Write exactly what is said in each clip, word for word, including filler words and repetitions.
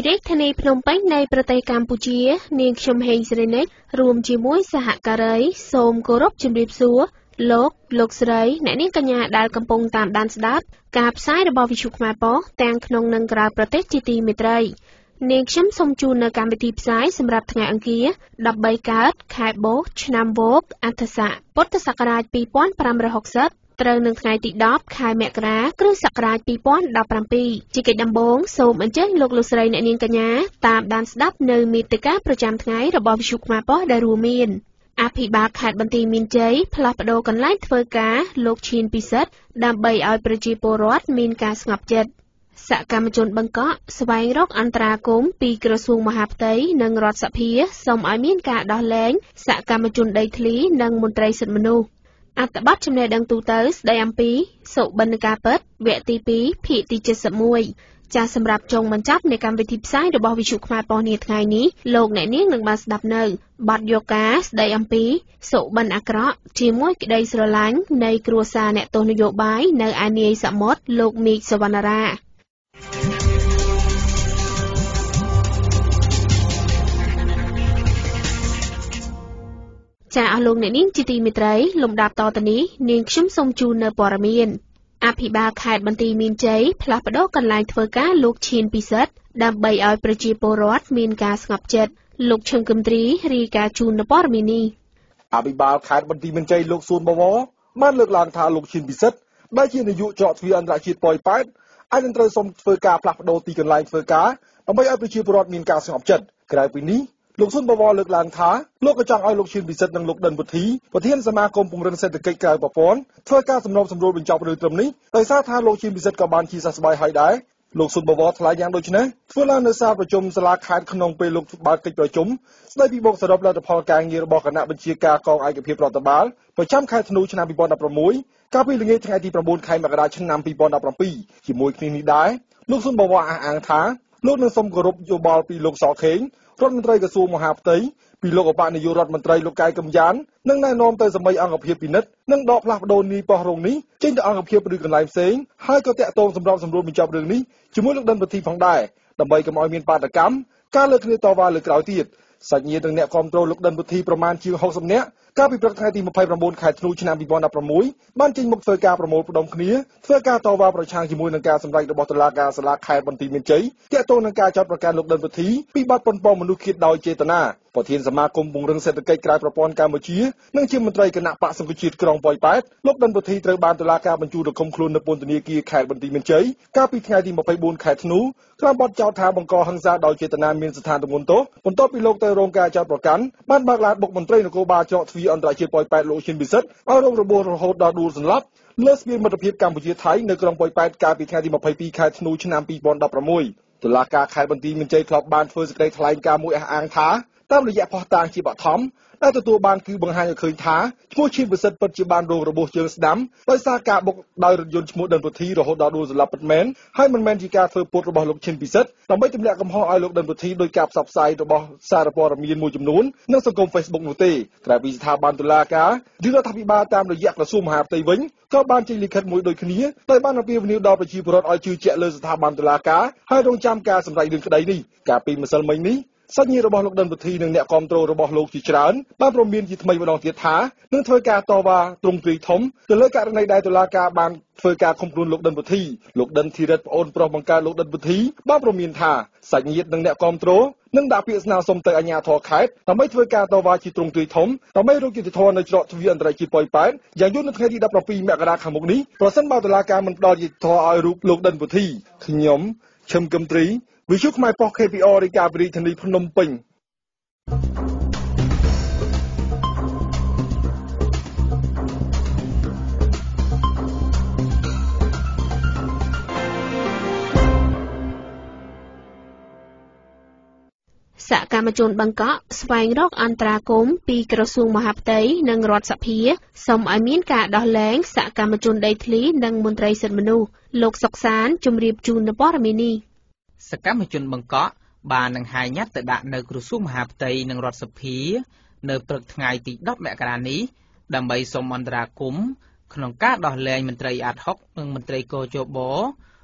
រាជធានីភ្នំពេញនៃប្រទេសកម្ពុជានាងខ្ញុំហេងសេរីនិចរួមជាមួយសហការីសូមគោរពជម្រាបសួរលោកលោកស្រីអ្នកនាងកញ្ញាដែលកំពុងតាមដានស្ដាប់ការផ្សាយរបស់វិទ្យុខ្មែរប៉ុស្តិ៍ទាំងក្នុងនិងក្រៅប្រទេសជាទីមេត្រីនាងខ្ញុំសូមជូននៅកម្មវិធីផ្សាយសម្រាប់ថ្ងៃអង្គារដប់បីកើតខែបូកឆ្នាំវោកអន្តស័កពុទ្ធសករាជពីរពាន់ប្រាំរយហកសិបត្រូវនឹងថ្ងៃទីដប់ខែមករាគ្រិស្តសករាជពីរពាន់ដប់ប្រាំពីរជាកិច្ចដំបូងសូមអញ្ជើញលោកលោកស្រីអ្នកនាងកញ្ញាតាមដានស្ដាប់នៅមេតិកាប្រចាំថ្ងៃរបស់វិទ្យុខ្មែរប៉ុស្តិ៍ដែលរួមមានអភិបាលខេត្តបន្ទាយមានជ័យផ្លាស់ប្តូរកន្លែងធ្វើការលោកឈៀនពិសិដ្ឋដើម្បីឲ្យប្រជាពលរដ្ឋមានការស្ងប់ចិត្តសកម្មជនបង្កក់ស្វែងរកអន្តរាគមន៍ពីក្រសួងមហាផ្ទៃនិងរដ្ឋសភាសូមឲ្យមានការដោះលែងសកម្មជនដីធ្លីនិងមន្ត្រីសិទ្ធិមនុស្សអត្ថបទចំណេះដឹងទូទៅស្ដីអំពីសុបិនការពិតវគ្គទីពីរភាគទីเจ็ดสิบเอ็ดចាសសម្រាប់ចុងបញ្ចប់នៃកម្មវិធីផ្សាយរបស់វិទ្យុខ្មែរប៉ុស្តិ៍នាថ្ងៃនេះលោកអ្នកនាងនឹងបានស្ដាប់នៅបទយកការស្ដីអំពីសុបិនអាក្រក់ជាមួយក្តីស្រឡាញ់នៃគ្រួសារអ្នកទស្សនយោបាយនៅឯនាយសមុទ្រលោកមីកសវណ្ណារាចាអស់លោកអ្នកនាងជាទីមេត្រីលំដាប់តទៅនេះនាងខ្ញុំសូមជូននៅព័ត៌មានអភិបាលខេត្តបន្ទាយមានជ័យផ្លាស់ប្តូរកន្លែងធ្វើការលោកឈៀនពិសិដ្ឋដើម្បីឲ្យប្រជាពលរដ្ឋមានការស្ងប់ចិត្តលោកឈឹងគឹមទ្រីរាយការណ៍ជូននៅព័ត៌មាននេះអភិបាលខេត្តបន្ទាយមានជ័យលោកសួនបវរបានលើកឡើងថាលោកឈៀនពិសិដ្ឋដែលជានាយកច្រកទ្វារអន្តរជាតិប៉ោយប៉ែតអាចនឹងត្រូវសុំធ្វើការផ្លាស់ប្តូរទីកន្លែងធ្វើការដើម្បីឲ្យប្រជាពលរដ្ឋមានការស្ងប់ចិត្តក្រៅពីនេះលោកស៊ុនបវរលើកឡើងថាលោកក៏ចង់ឲ្យលោកឈៀនពិសិដ្ឋនិងលោកដិនពុទ្ធីប្រធានសមាគមពង្រឹងសេដ្ឋកិច្ចក្រៅប្រព័ន្ធធ្វើការសំណូមសម្រួលបញ្ចប់រឿងត្រឹមនេះដោយសារថាលោកឈៀនពិសិដ្ឋក៏បានជាសះស្បើយហើយដែរលោកស៊ុនបវរថ្លែងយ៉ាងដូចនេះធ្វើឡើងនៅសាលប្រជុំសាលាខេត្តក្នុងពេលលោកបើកកិច្ចប្រជុំស្ដីពីបូកសរុបលទ្ធផលការងាររបស់គណៈបញ្ជាការកងឯកភាពរដ្ឋបាលប្រចាំខែធ្នូឆ្នាំពីរពាន់ដប់ប្រាំមួយកាលពីល្ងាចថ្ងៃទីប្រាំបួនខែមករាឆ្នាំពីរពាន់ដប់ប្រាំពីរជាមួយគ្នានេះដែរលោកស៊ុនបវរអះអាងថាលោកនឹងសូមគោរពយោបល់ពីលោកសខេងរដ្ឋមន្ត្រីក្រសួងមហាផ្ទៃពីលោកឧបនាយករដ្ឋមន្ត្រីលោកកែកឹមយ៉ាននិងណែនាំទៅសម័យអង្គភាពពិនិត្យនិងដកផ្លាស់ប្តូរនីប៉ុស្តិ៍រងនេះចេញទៅអង្គភាពឬកន្លែងផ្សេងហើយក៏តាក់ទងសម្របសម្រួលបញ្ចប់រឿងនេះជាមួយលោកដិនពុទ្ធីផងដែរដើម្បីកុំឲ្យមានបាតកម្មការលើកគ្នាតវ៉ាលើក្រោយទៀតសាច់ញាតិនិងអ្នកគាំទ្រលោកដិនពុទ្ធីប្រមាណជាងហុកសិបនាក់កាលពីព្រឹកថ្ងៃទីម្ភៃប្រាំបួនខែធ្នូឆ្នាំពីរពាន់ដប់ប្រាំមួយបានចេញមុខធ្វើការប្រមូលផ្ដុំគ្នាធ្វើការតវ៉ាប្រឆាំងជាមួយនឹងការសម្ដែងរបស់តុលាការសាលាខេត្តបន្ទាយមានជ័យទាក់ទងនឹងការចាត់ប្រកាសលោកដិនពុទ្ធីពីបទប៉ុនប៉ងមនុស្សឃាតដោយចេតនាប្រធានសមាគមពង្រឹងសេដ្ឋកិច្ចក្រៅប្រព័ន្ធកម្ពុជានិងជាមន្ត្រីគណៈបកសង្គ្រោះជាតិក្រុងប៉ោយប៉ែតលោកដិនពុទ្ធីត្រូវបានតុលាការបញ្ជូនទៅឃុំខ្លួននៅពន្ធនាគារខេត្តបន្ទាយមានជ័យកាលពីថ្ងៃទីម្ភៃបួនខែធ្នូក្រោមបទចោទថាបង្កហិង្សាដោយចេតនាមានស្ថានទម្ងន់ទោសបន្ទាប់ពីលោកទៅរងការចាត់ប្រកាន់បានបើកឡានបុកមន្ត្រីនគរបាលច្រកទ្វារអន្តរជាតិប៉ោយប៉ែតលោកឈៀនពិសិដ្ឋឲ្យរងរបួសរហូតដល់ដួលសន្លប់លើស្ពានមិត្តភាពកម្ពុជាថៃនៅក្រុងប៉ោយប៉ែតកាលពីថ្ងៃទីម្ភៃពីរខែធ្នូឆ្នាំពីរពាន់ដប់ប្រាំមួយតុលាការខេត្តបន្ទាយមានជ័យធ្លាប់បានធ្វើសេចក្តីថ្លែងការណ៍មួយអះអាងថាតាមរយៈផុសតាងជាបឋមដែលទទួលបានគឺបង្ហាញឲ្យឃើញថាឈ្មោះឈៀនពិសិដ្ឋពិតជាបានរងរបួសជើងស្ដាំដោយសារការបុកដោយរថយន្តឈ្មោះដិនពុទ្ធីរហូតដល់ដួលសន្លប់ពិតមែនហើយមិនមែនជាការធ្វើពុតរបស់លោកឈៀនពិសិដ្ឋដើម្បីទម្លាក់កំហុសឲ្យលោកដិនពុទ្ធីដោយការផ្សព្វផ្សាយរបស់សារព័ត៌មានមួយចំនួននិងសង្គម Facebook នោះទេក្រៅពីស្ថាប័នតុលាការឬរដ្ឋាភិបាលតាមរយៈក្រសួងមហាផ្ទៃវិញក៏បានចេញលិខិតមួយដូចគ្នាដោយបានអំពាវនាវដល់ប្រជាពលរដ្ឋឲ្យជឿជាក់លើស្ថាប័នតុលាការហើយរងចាំការសម្រេចរឿងក្តីនេះកាលពីម្សិលមិញនេះសាច់ញាតិរបស់លោកដិនពុទ្ធីនិងអ្នកគាំទ្ររបស់លោកជាច្រើនបានព្រមមានជាថ្មីម្ដងទៀតថានឹងធ្វើការតវ៉ាទ្រង់ទ្រីធំទៅលើករណីដែលតុលាការបានធ្វើការឃុំខ្លួនលោកដិនពុទ្ធីលោកដិនធីរិតប្អូនប្រុសបង្កើតលោកដិនពុទ្ធីបានព្រមមានថាសាច់ញាតិនិងអ្នកគាំទ្រនឹងដាក់ពាក្យស្នើសុំទៅអាជ្ញាធរខេត្តដើម្បីធ្វើការតវ៉ាជាទ្រង់ទ្រីធំដើម្បីរកយុត្តិធម៌នៅច្រកទ្វារអន្តរជាតិប៉ោយប៉ែតយ៉ាងយូរនៅថ្ងៃទីដប់ប្រាំពីរមករាខាងមុខនេះប្រសិនបើតុលាការមិនផ្ដល់យុត្តិធម៌ឲ្យរូបលោកដិនពុទ្ធីខ្ញុំឈឹមគឹមទ្រីវិទ្យុខ្មែរប៉ុស្តិ៍ K P R រាយការណ៍ពីរាជធានីភ្នំពេញសកម្មជនបង្កក់ស្វែងរកអន្តរាគមន៍ពីក្រសួងមហាផ្ទៃនិងរដ្ឋសភាសូមឲ្យមានការដោះលែងសកម្មជនដីធ្លីនិងមន្ត្រីសិទ្ធិមនុស្សលោកសុកសានជម្រាបជូននៅព័ត៌មាននេះសកម្មជនបង្កក់បាននឹងហាយញ៉ាត់ទៅដាក់នៅក្រសួងមហាផ្ទៃនិងរដ្ឋសភានៅព្រឹកថ្ងៃទីដប់មករានេះដើម្បីសូមអន្តរាគមន៍ក្នុងការដោះលែងមន្ត្រីអាតហុកនិងមន្ត្រីកោជប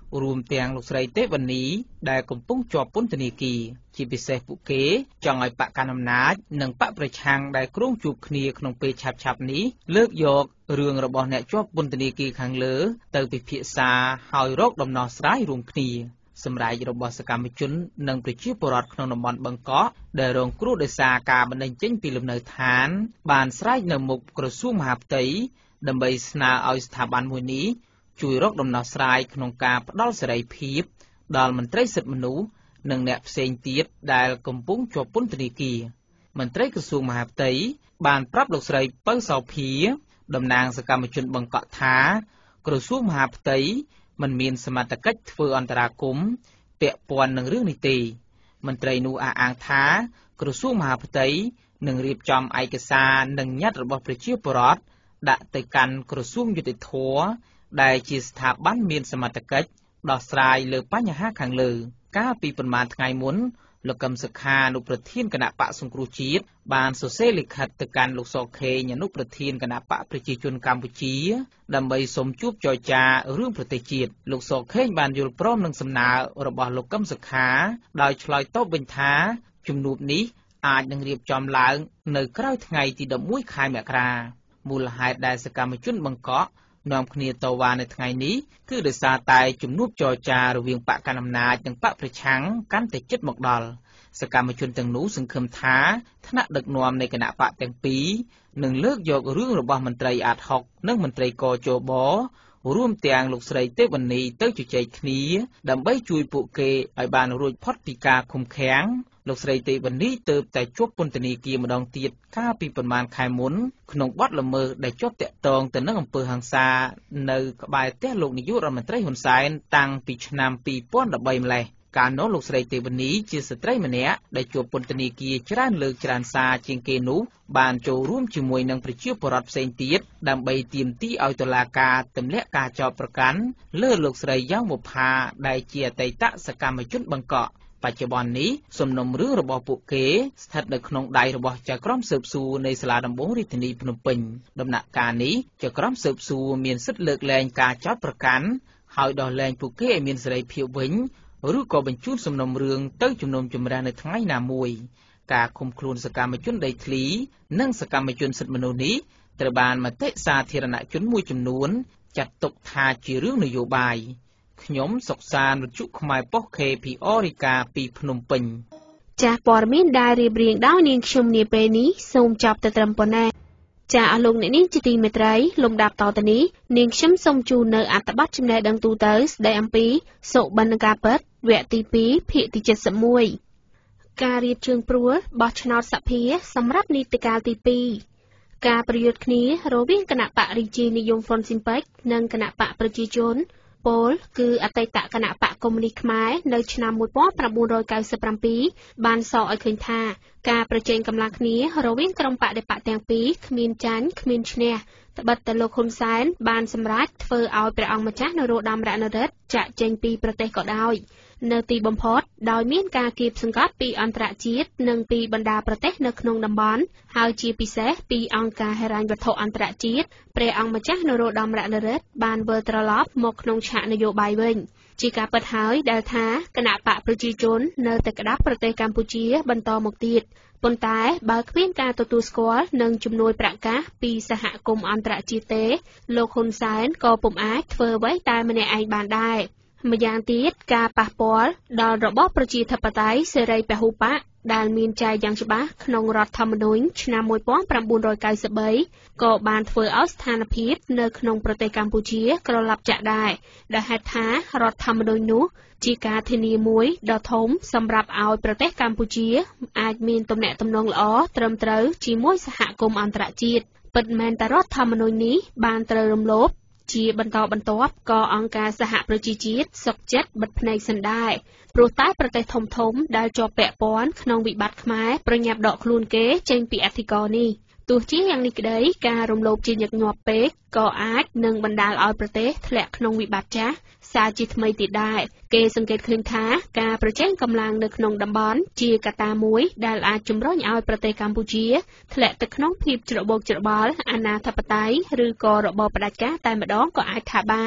រួមទាំងលោកស្រីទេវនីដែលកំពុងជាប់ពន្ធនាគារជាពិសេសពួកគេចង់ឲ្យបកកណ្ដាលអំណាចនិងបកប្រឆាំងដែលគ្រោងជួបគ្នាក្នុងពេលឆាប់ឆាប់នេះលើកយករឿងរបស់អ្នកជាប់ពន្ធនាគារខាងលើទៅពិភាក្សាហើយរកដំណោះស្រាយរួមគ្នាសម្រាប់របស់សកម្មជននិងប្រជាពលរដ្ឋក្នុងតំបន់បឹងកក់ដែលរងគ្រោះដោយសារការបណ្តេញចេញពីលំនៅឋានបានស្រែកនៅមុខក្រសួងមហាផ្ទៃដើម្បីស្នើឲ្យស្ថាប័នមួយនេះជួយរកដំណោះស្រាយក្នុងការផ្ដល់សេរីភាពដល់មន្ត្រីសិទ្ធិមនុស្សនិងអ្នកផ្សេងទៀតដែលកំពុងជាប់ពន្ធនាគារមន្ត្រីក្រសួងមហាផ្ទៃបានប្រាប់លោកស្រីពៅសោភាតំណាងសកម្មជនបឹងកក់ថាក្រសួងមហាផ្ទៃមិនមានសមត្ថកិច្ចធ្វើអន្តរាគមន៍ពាក់ព័ន្ធនឹងរឿងនេះទេមន្ត្រីនោះអះអាងថាក្រសួងមហាផ្ទៃនឹងរៀបចំឯកសារនិងញត្តិរបស់ប្រជាពលរដ្ឋដាក់ទៅកាន់ក្រសួងយុតិធធម៌ដែលជាស្ថាប័នមានសមត្ថកិច្ចដោះស្រាយលើបញ្ហាខាងលើកាលពីប្រមាណថ្ងៃមុនលោកកឹមសុខាអនុប្រធានគណៈបកសង្គ្រោះជាតិបានសរសេរលិខិតទៅកាន់លោកសខេងអនុប្រធានគណៈបកប្រជាជនកម្ពុជាដើម្បីសូមជួបចរចារឿងប្រទេសជាតិលោកសខេងបានយល់ព្រមនឹងសំណើរបស់លោកកឹមសុខាដោយឆ្លើយតបវិញថាជំនួបនេះអាចនឹងរៀបចំឡើងនៅក្រោយថ្ងៃទីដប់មួយខែមករាមូលហេតុដែលសកម្មជនបង្កក់នាំគ្នាតវ៉ានៅថ្ងៃនេះគឺដោយសារតែជំនួបចរចារវាងបកកណ្ដាលអំណាចនិងបកប្រឆាំងកាន់តែជិតមកដល់សកម្មជនទាំងនោះសង្ឃឹមថាថ្នាក់ដឹកនាំនៃគណៈបកទាំងពីរនឹងលើកយករឿងរបស់មន្ត្រីអាតហុកនិងមន្ត្រីកជបរួមទាំងលោកស្រីទេវនីទៅជជែកគ្នាដើម្បីជួយពួកគេឲ្យបានរួចផុតពីការឃុំឃាំងលោកស្រីទេវនីទើបតែជាប់ពន្ធនាគារម្ដងទៀតកាលពីប្រមាណខែមុនក្នុងបទល្មើសដែលជាប់តាក់ទងទៅនឹងអំពើហិង្សានៅក្បែរផ្ទះលោកនាយករដ្ឋមន្ត្រីហ៊ុនសែនតាំងពីឆ្នាំពីរពាន់ដប់បីម្លេះកាលនោះលោកស្រីទេវនីជាស្ត្រីម្នាក់ដែលជាប់ពន្ធនាគារច្រើនលើកច្រើនសារជាងគេនោះបានចូលរួមជាមួយនឹងប្រជាពលរដ្ឋផ្សេងទៀតដើម្បីទាមទារឲ្យតុលាការទម្លាក់ការចោទប្រកាន់លើលោកស្រីយ៉ាងបុប្ផាដែលជាអតីតសកម្មជនបង្កក់បច្ចុប្បន្ននេះសំណុំរឿងរបស់ពួកគេស្ថិតនៅក្នុងដៃរបស់ចៅក្រមស៊ើបសួរនៃសាលាដំបងរាជធានីភ្នំពេញដំណាក់កាលនេះចៅក្រមស៊ើបសួរមានសិទ្ធិលើកលែងការចោទប្រកាន់ហើយដោះលែងពួកគេឲ្យមានសេរីភាពវិញឬក៏បញ្ជូនសំណុំរឿងទៅជំនុំជម្រះនៅថ្ងៃណាមួយការឃុំខ្លួនសកម្មជនដីធ្លីនិងសកម្មជនសិទ្ធិមនុស្សនេះត្រូវបានមតិសាធារណជនមួយចំនួនចាត់ទុកថាជារឿងនយោបាយខ្ញុំសុកសានវិទ្យុខ្មែរប៉ុស្តិ៍ K P R រាយការណ៍ពីភ្នំពេញចាស់ព័ត៌មានដែលរៀបរៀងដោយនាងខ្ញុំនាពេលនេះសូមចប់តែត្រឹមប៉ុណ្ណេះចាស់អស់លោកអ្នកនាងជាទីមេត្រីលំដាប់តទៅនេះនាងខ្ញុំសូមជូននៅអត្ថបទចំណេះដឹងទូទៅស្ដីអំពីសុបិនការពិតវគ្គទីពីរភាគទីเจ็ดสิบเอ็ดការរៀបជើងព្រួលបោះឆ្នោតសភាសម្រាប់នីតិកាលទីពីរការប្រយុទ្ធគ្នារវាងគណៈបករាជានិយមហ្វុនស៊ីនប៉ិចនិងគណៈបកប្រជាជនពលគឺអតីតគណៈបកកុម្មុយនីសខ្មែរនៅឆ្នាំmột nghìn chín trăm chín mươi bảyបានសរឲ្យឃើញថាការប្រជែងកម្លាំងគ្នារវាងក្រុមបដិបត្តិទាំងពីរគ្មានចាញ់គ្មានឈ្នះត្បិតតែលោកហ៊ុនសែនបានសម្រេចធ្វើឲ្យព្រះអង្គម្ចាស់នរោត្តមរណរដ្ឋចាក់ចេញពីប្រទេសក៏ដោយនៅទីបំផុតដោយមានការគៀបសង្កត់ពីអន្តរជាតិនិងពីបណ្ដាប្រទេសនៅក្នុងតំបន់ហើយជាពិសេសពីអង្គការហិរញ្ញវត្ថុអន្តរជាតិព្រះអង្គម្ចាស់នរោត្តមរណរដ្ឋបានវិលត្រឡប់មកក្នុងឆាកនយោបាយវិញជាការពិតហើយដែលថាគណៈបកប្រជាជននៅតែក្តាប់ប្រទេសកម្ពុជាបន្តមកទៀតប៉ុន្តែបើគ្មានការទទួលស្គាល់និងជំនួយប្រកាសពីសហគមន៍អន្តរជាតិទេលោកហ៊ុនសែនក៏ពុំអាចធ្វើអ្វីតែម្នាក់ឯងបានដែរម្យ៉ាងទៀតការប៉ះពាល់ដល់របបប្រជាធិបតេយ្យសេរីពហុបកដែលមានចែងយ៉ាងច្បាស់ក្នុងរដ្ឋធម្មនុញ្ញឆ្នាំmột nghìn chín trăm chín mươi baក៏បានធ្វើឲ្យស្ថានភាពនៅក្នុងប្រទេសកម្ពុជាក្រឡាប់ចាក់ដែរដែលហេតុថារដ្ឋធម្មនុញ្ញនោះជាការធានាមួយដ៏ធំសម្រាប់ឲ្យប្រទេសកម្ពុជាអាចមានទំនាក់ទំនងល្អត្រឹមត្រូវជាមួយសហគមន៍អន្តរជាតិពិតមែនតែរដ្ឋធម្មនុញ្ញនេះបានត្រូវរំលោភជាបន្តបន្ទាប់ក៏អង្គការសហប្រជាជាតិសុកចិត្តបិទភ្នែកសិនដែរព្រោះតែប្រទេសធំៗដែលជាប់ពាក់ព័ន្ធក្នុងវិបត្តិខ្មែរប្រញាប់ដកខ្លួនគេចេញពីអធិការនេះទោះជាយ៉ាងនេះក្តីការរំលោភជាញឹកញាប់ពេកក៏អាចនឹងបណ្ដាលឲ្យប្រទេសធ្លាក់ក្នុងវិបត្តិចាស់សារជាថ្មីទៀតដែរគេសង្កេតឃើញថាការប្រជែងកម្លាំងនៅក្នុងតំបន់ជាកត្តាមួយដែលអាចជំរុញឲ្យប្រទេសកម្ពុជាធ្លាក់ទៅក្នុងភាពច្របូកច្របល់អាណាធិបតេយ្យឬក៏របបផ្ដាច់ការតែម្ដងក៏អាចថាបាន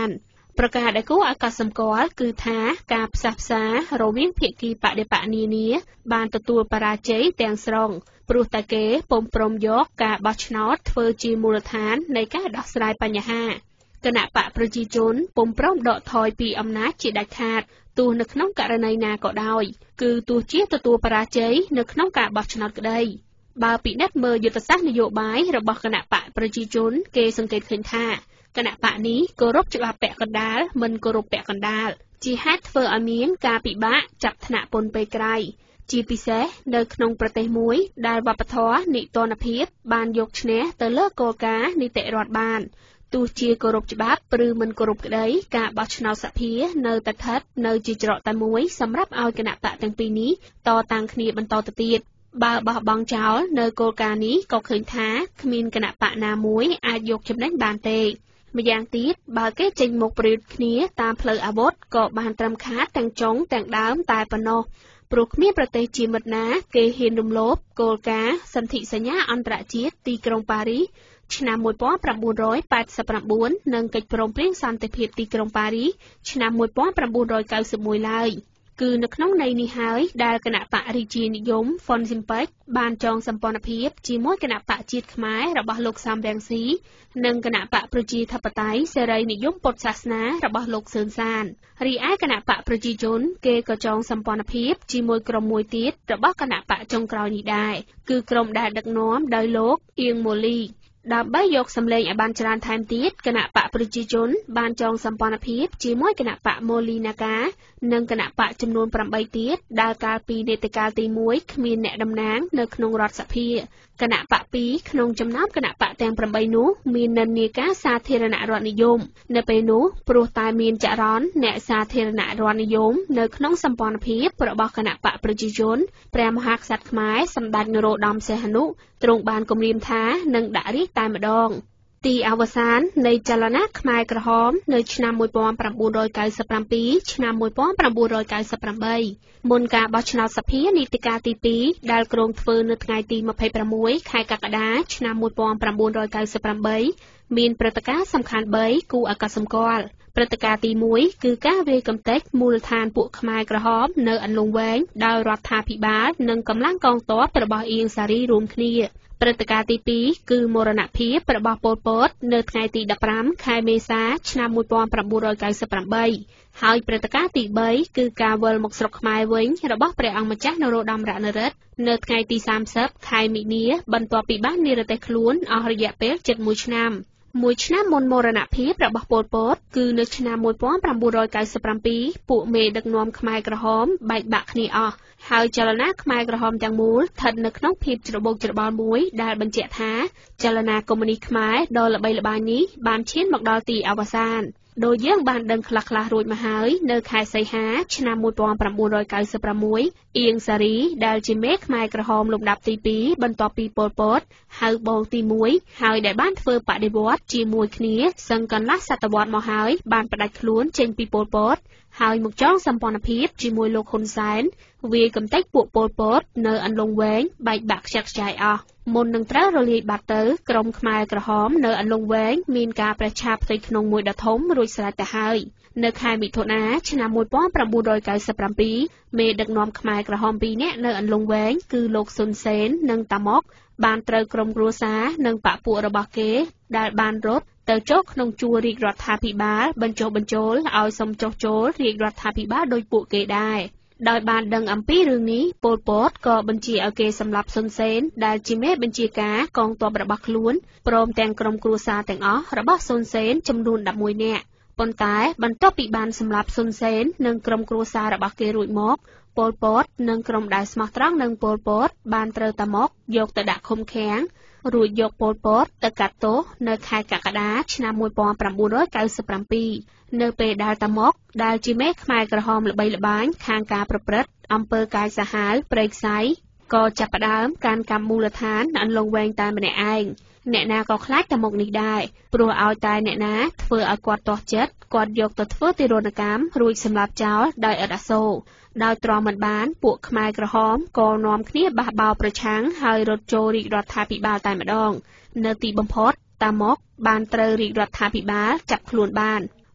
ប្រកាសដែលគួរឲ្យកត់សម្គាល់គឺថាការផ្សះផ្សារវាងភាគីបដិបកនានាបានទទួលបរាជ័យទាំងស្រុងព្រោះតែគេពុំព្រមយកការបោះឆ្នោតធ្វើជាមូលដ្ឋាននៃការដោះស្រាយបញ្ហាគណៈបកប្រជាជនពុំព្រមដកថយពីអំណាចជាដាច់ខាតទោះនៅក្នុងករណីណាក៏ដោយគឺទោះជាទទួលបរាជ័យនៅក្នុងការបោះឆ្នោតក្តីបើពិនិត្យមើលយុទ្ធសាស្ត្រនយោបាយរបស់គណៈបកប្រជាជនគេសង្កេតឃើញថាគណៈបកនេះគោរពច្បាប់ពាក់កណ្ដាលមិនគោរពពាក់កណ្ដាលជាហេតុធ្វើឲ្យមានការពិបាកចាប់ថ្នាក់ពន្ធពេលក្រោយជាពិសេសនៅក្នុងប្រទេសមួយដែលវប្បធម៌នីតិភាពបានយកឈ្នះទៅលើគោលការណ៍នីតិរដ្ឋបានទោះជាគោរពច្បាប់ឬមិនគោរពក្តីការបោះឆ្នោតសភានៅតែស្ថិតនៅជាច្រកតែមួយសម្រាប់ឲ្យគណៈបកទាំងពីរនេះតតាំងគ្នាបន្តទៅទៀតបើបោះបង់ចោលនៅគោលការណ៍នេះក៏ឃើញថាគ្មានគណៈបកណាមួយអាចយកចំណេញបានទេម្យ៉ាងទៀតបើគេចេញមកប្រយុទ្ធគ្នាតាមផ្លូវអាវុធក៏បានត្រឹមខាតទាំងចុងទាំងដើមតែប៉ុណ្ណោះព្រោះគ្មានប្រទេសជាមិត្តណាគេហ៊ានរំលោភគោលការណ៍សន្ធិសញ្ញាអន្តរជាតិទីក្រុងប៉ារីសឆ្នាំmột nghìn chín trăm tám mươi chínនិងកិច្ចព្រមព្រៀងសន្តិភាពទីក្រុងប៉ារីសឆ្នាំmột nghìn chín trăm chín mươi mốtឡើយគឺនៅក្នុងន័យនេះហើយដែលគណៈបករាជានិយមហ្វុនស៊ិមប៉ិចបានចងសម្ព័ន្ធភាពជាមួយគណៈបកជាតិខ្មែររបស់លោកសំរងស៊ីនិងគណៈបកប្រជាធិបតេយ្យសេរីនិយមពុទ្ធសាសនារបស់លោកសឿនសានរីឯគណៈបកប្រជាជនគេក៏ចងសម្ព័ន្ធភាពជាមួយក្រុមមួយទៀតរបស់គណៈបកចុងក្រោយនេះដែរគឺក្រុមដែលដឹកនាំដោយលោកអៀងម៉ូលីដើម្បីយកសម្លេងឲ្យបានច្រើនថែមទៀតគណៈបកប្រជាជនបានចងសម្ព័ន្ធភាពជាមួយគណៈបកម៉ូលីណាកានិងគណៈបកចំនួនប្រាំបីទៀតដែលកាលពីនីតិកាលទីមួយគ្មានអ្នកតំណាងនៅក្នុងរដ្ឋសភាគណៈបកពីរក្នុងចំណោមគណៈបកទាំងប្រាំបីនោះមាននិន្នាការសាធារណរដ្ឋនិយមនៅពេលនោះព្រោះតែមានចរន្តអ្នកសាធារណរដ្ឋនិយមនៅក្នុងសម្ព័ន្ធភាពរបស់គណៈបកប្រជាជនព្រះមហាក្សត្រខ្មែរសម្ដេចនរោត្តមសីហនុទ្រង់បានគម្រាមថានឹងដាក់រាជតែម្ដងទីអវសាននៃចលនាខ្មែរក្រហមនៅឆ្នាំmột nghìn chín trăm chín mươi bảyឆ្នាំmột nghìn chín trăm chín mươi támមុនការបោះឆ្នោតសភានីតិកាលទីពីរដែលគ្រោងធ្វើនៅថ្ងៃទីยี่สิบหกខែកក្កដាឆ្នាំmột nghìn chín trăm chín mươi támមានព្រឹត្តិការណ៍សំខាន់បីគួរឲ្យកត់សម្គាល់ព្រឹត្តិការណ៍ទីមួយគឺការវាយកំទេចមូលដ្ឋានពួកខ្មែរក្រហមនៅអន្លង់វែងដោយរដ្ឋាភិបាលនិងកម្លាំងកងទ័ពរបស់អៀងសារីរួមគ្នាព្រឹត្តិការណ៍ទីពីរគឺមរណភាពរបស់ប៉ុល ពតនៅថ្ងៃទីដប់ប្រាំខែមេសាឆ្នាំmột nghìn chín trăm chín mươi támហើយព្រឹត្តិការណ៍ទីបីគឺការវិលមកស្រុកខ្មែរវិញរបស់ព្រះអង្គម្ចាស់នរោត្តមរណរដ្ឋនៅថ្ងៃទីសាមសិបខែមីនាបន្ទាប់ពីបាននិរទេសខ្លួនអស់រយៈពេលជិតមួយឆ្នាំមួយឆ្នាំមុនមរណភាពរបស់ប៉ុល ពតគឺនៅឆ្នាំmột nghìn chín trăm chín mươi bảyពួកមេដឹកនាំខ្មែរក្រហមបែកបាក់គ្នាអស់ហើយចលនាខ្មែរក្រហមទាំងមូលស្ថិតនៅក្នុងភាពច្របូកច្របល់មួយដែលបញ្ជាក់ថាចលនាកុម្មុយនីសខ្មែរដ៏ល្បីល្បាញនេះបានឈានមកដល់ទីអវសានដោយយើងបានដឹងខ្លះៗរួចមកហើយនៅខែសីហាឆ្នាំmột nghìn chín trăm chín mươi sáuអៀងសារីដែលជាមេខ្មែរក្រហមលំដាប់ទីពីរបន្ទាប់ពីប៉ុល ពតហៅបងទីមួយហើយដែលបានធ្វើបដិវត្តន៍ជាមួយគ្នាសឹងកន្លះសតវត្សរ៍មកហើយបានផ្ដាច់ខ្លួនចេញពីប៉ុល ពតហើយមកចងសម្ព័ន្ធភាពជាមួយលោកហ៊ុនសែនវាយកំទេចពួកប៉ុល ពតនៅអន្លង់វែងបែកបាក់ខ្ចាត់ខ្ចាយអស់មុននឹងត្រូវរលាយបាត់ទៅក្រុមខ្មែរក្រហមនៅអន្លង់វែងមានការប្រឆាផ្ទៃក្នុងមួយដ៏ធំរួចស្រេចទៅហើយនៅខែមិថុនាឆ្នាំmột nghìn chín trăm chín mươi bảyមេដឹកនាំខ្មែរក្រហមពីរនាក់នៅអន្លង់វែងគឺលោកស៊ុនសេននិងតាម៉ុកបានត្រូវក្រុមគ្រួសារនិងបព្វពួករបស់គេដែលបានរត់ទៅចូលក្នុងជួររាជរដ្ឋាភិបាលបញ្ចុះបញ្ចូលឲ្យសុំចុះចូលរាជរដ្ឋាភិបាលដោយពួកគេដែរដោយបានដឹងអំពីរឿងនេះប៉ុល ពតក៏បញ្ជាឲ្យគេសម្លាប់ស៊ុនសេនដែលជាមេបញ្ជាការកងទ័ពរបស់ខ្លួនព្រមទាំងក្រុមគ្រួសារទាំងអស់របស់ស៊ុនសេនចំនួនដប់មួយនាក់ប៉ុន្តែបន្ទាប់ពីបានសម្លាប់ស៊ុនសេននិងក្រុមគ្រួសាររបស់គេរួចមកប៉ុល ពតនិងក្រុមដែលស្មោះត្រង់នឹងប៉ុល ពតបានត្រូវតាម៉ុកយកទៅដាក់ឃុំឃាំងរួចយកប៉ុល ពតទៅកាត់ទោសនៅខែកក្កដាឆ្នាំmột nghìn chín trăm chín mươi bảyនៅពេលដែលតាម៉ុកដែលជាមេខ្មែរក្រហមល្បីល្បាញខាងការប្រព្រឹត្តអំពើកាយសាហាវព្រៃខ្សៃក៏ចាប់ផ្ដើមកាន់កាប់មូលដ្ឋានអន្លង់វែងតែម្នាក់ឯងអ្នកណាក៏ខ្លាចតាម៉ុកនេះដែរព្រោះឲ្យតែអ្នកណាធ្វើឲ្យគាត់ទាស់ចិត្តគាត់យកទៅធ្វើទារុណកម្មរួចសម្លាប់ចោលដោយឥតអាសូរដោយទ្រាំមិនបានពួកខ្មែរក្រហមក៏នាំគ្នាបះបោរប្រឆាំងហើយរត់ចូលរាជរដ្ឋាភិបាលតែម្ដងនៅទីបំផុតតាម៉ុកបានត្រូវរាជរដ្ឋាភិបាលចាប់ខ្លួនបាន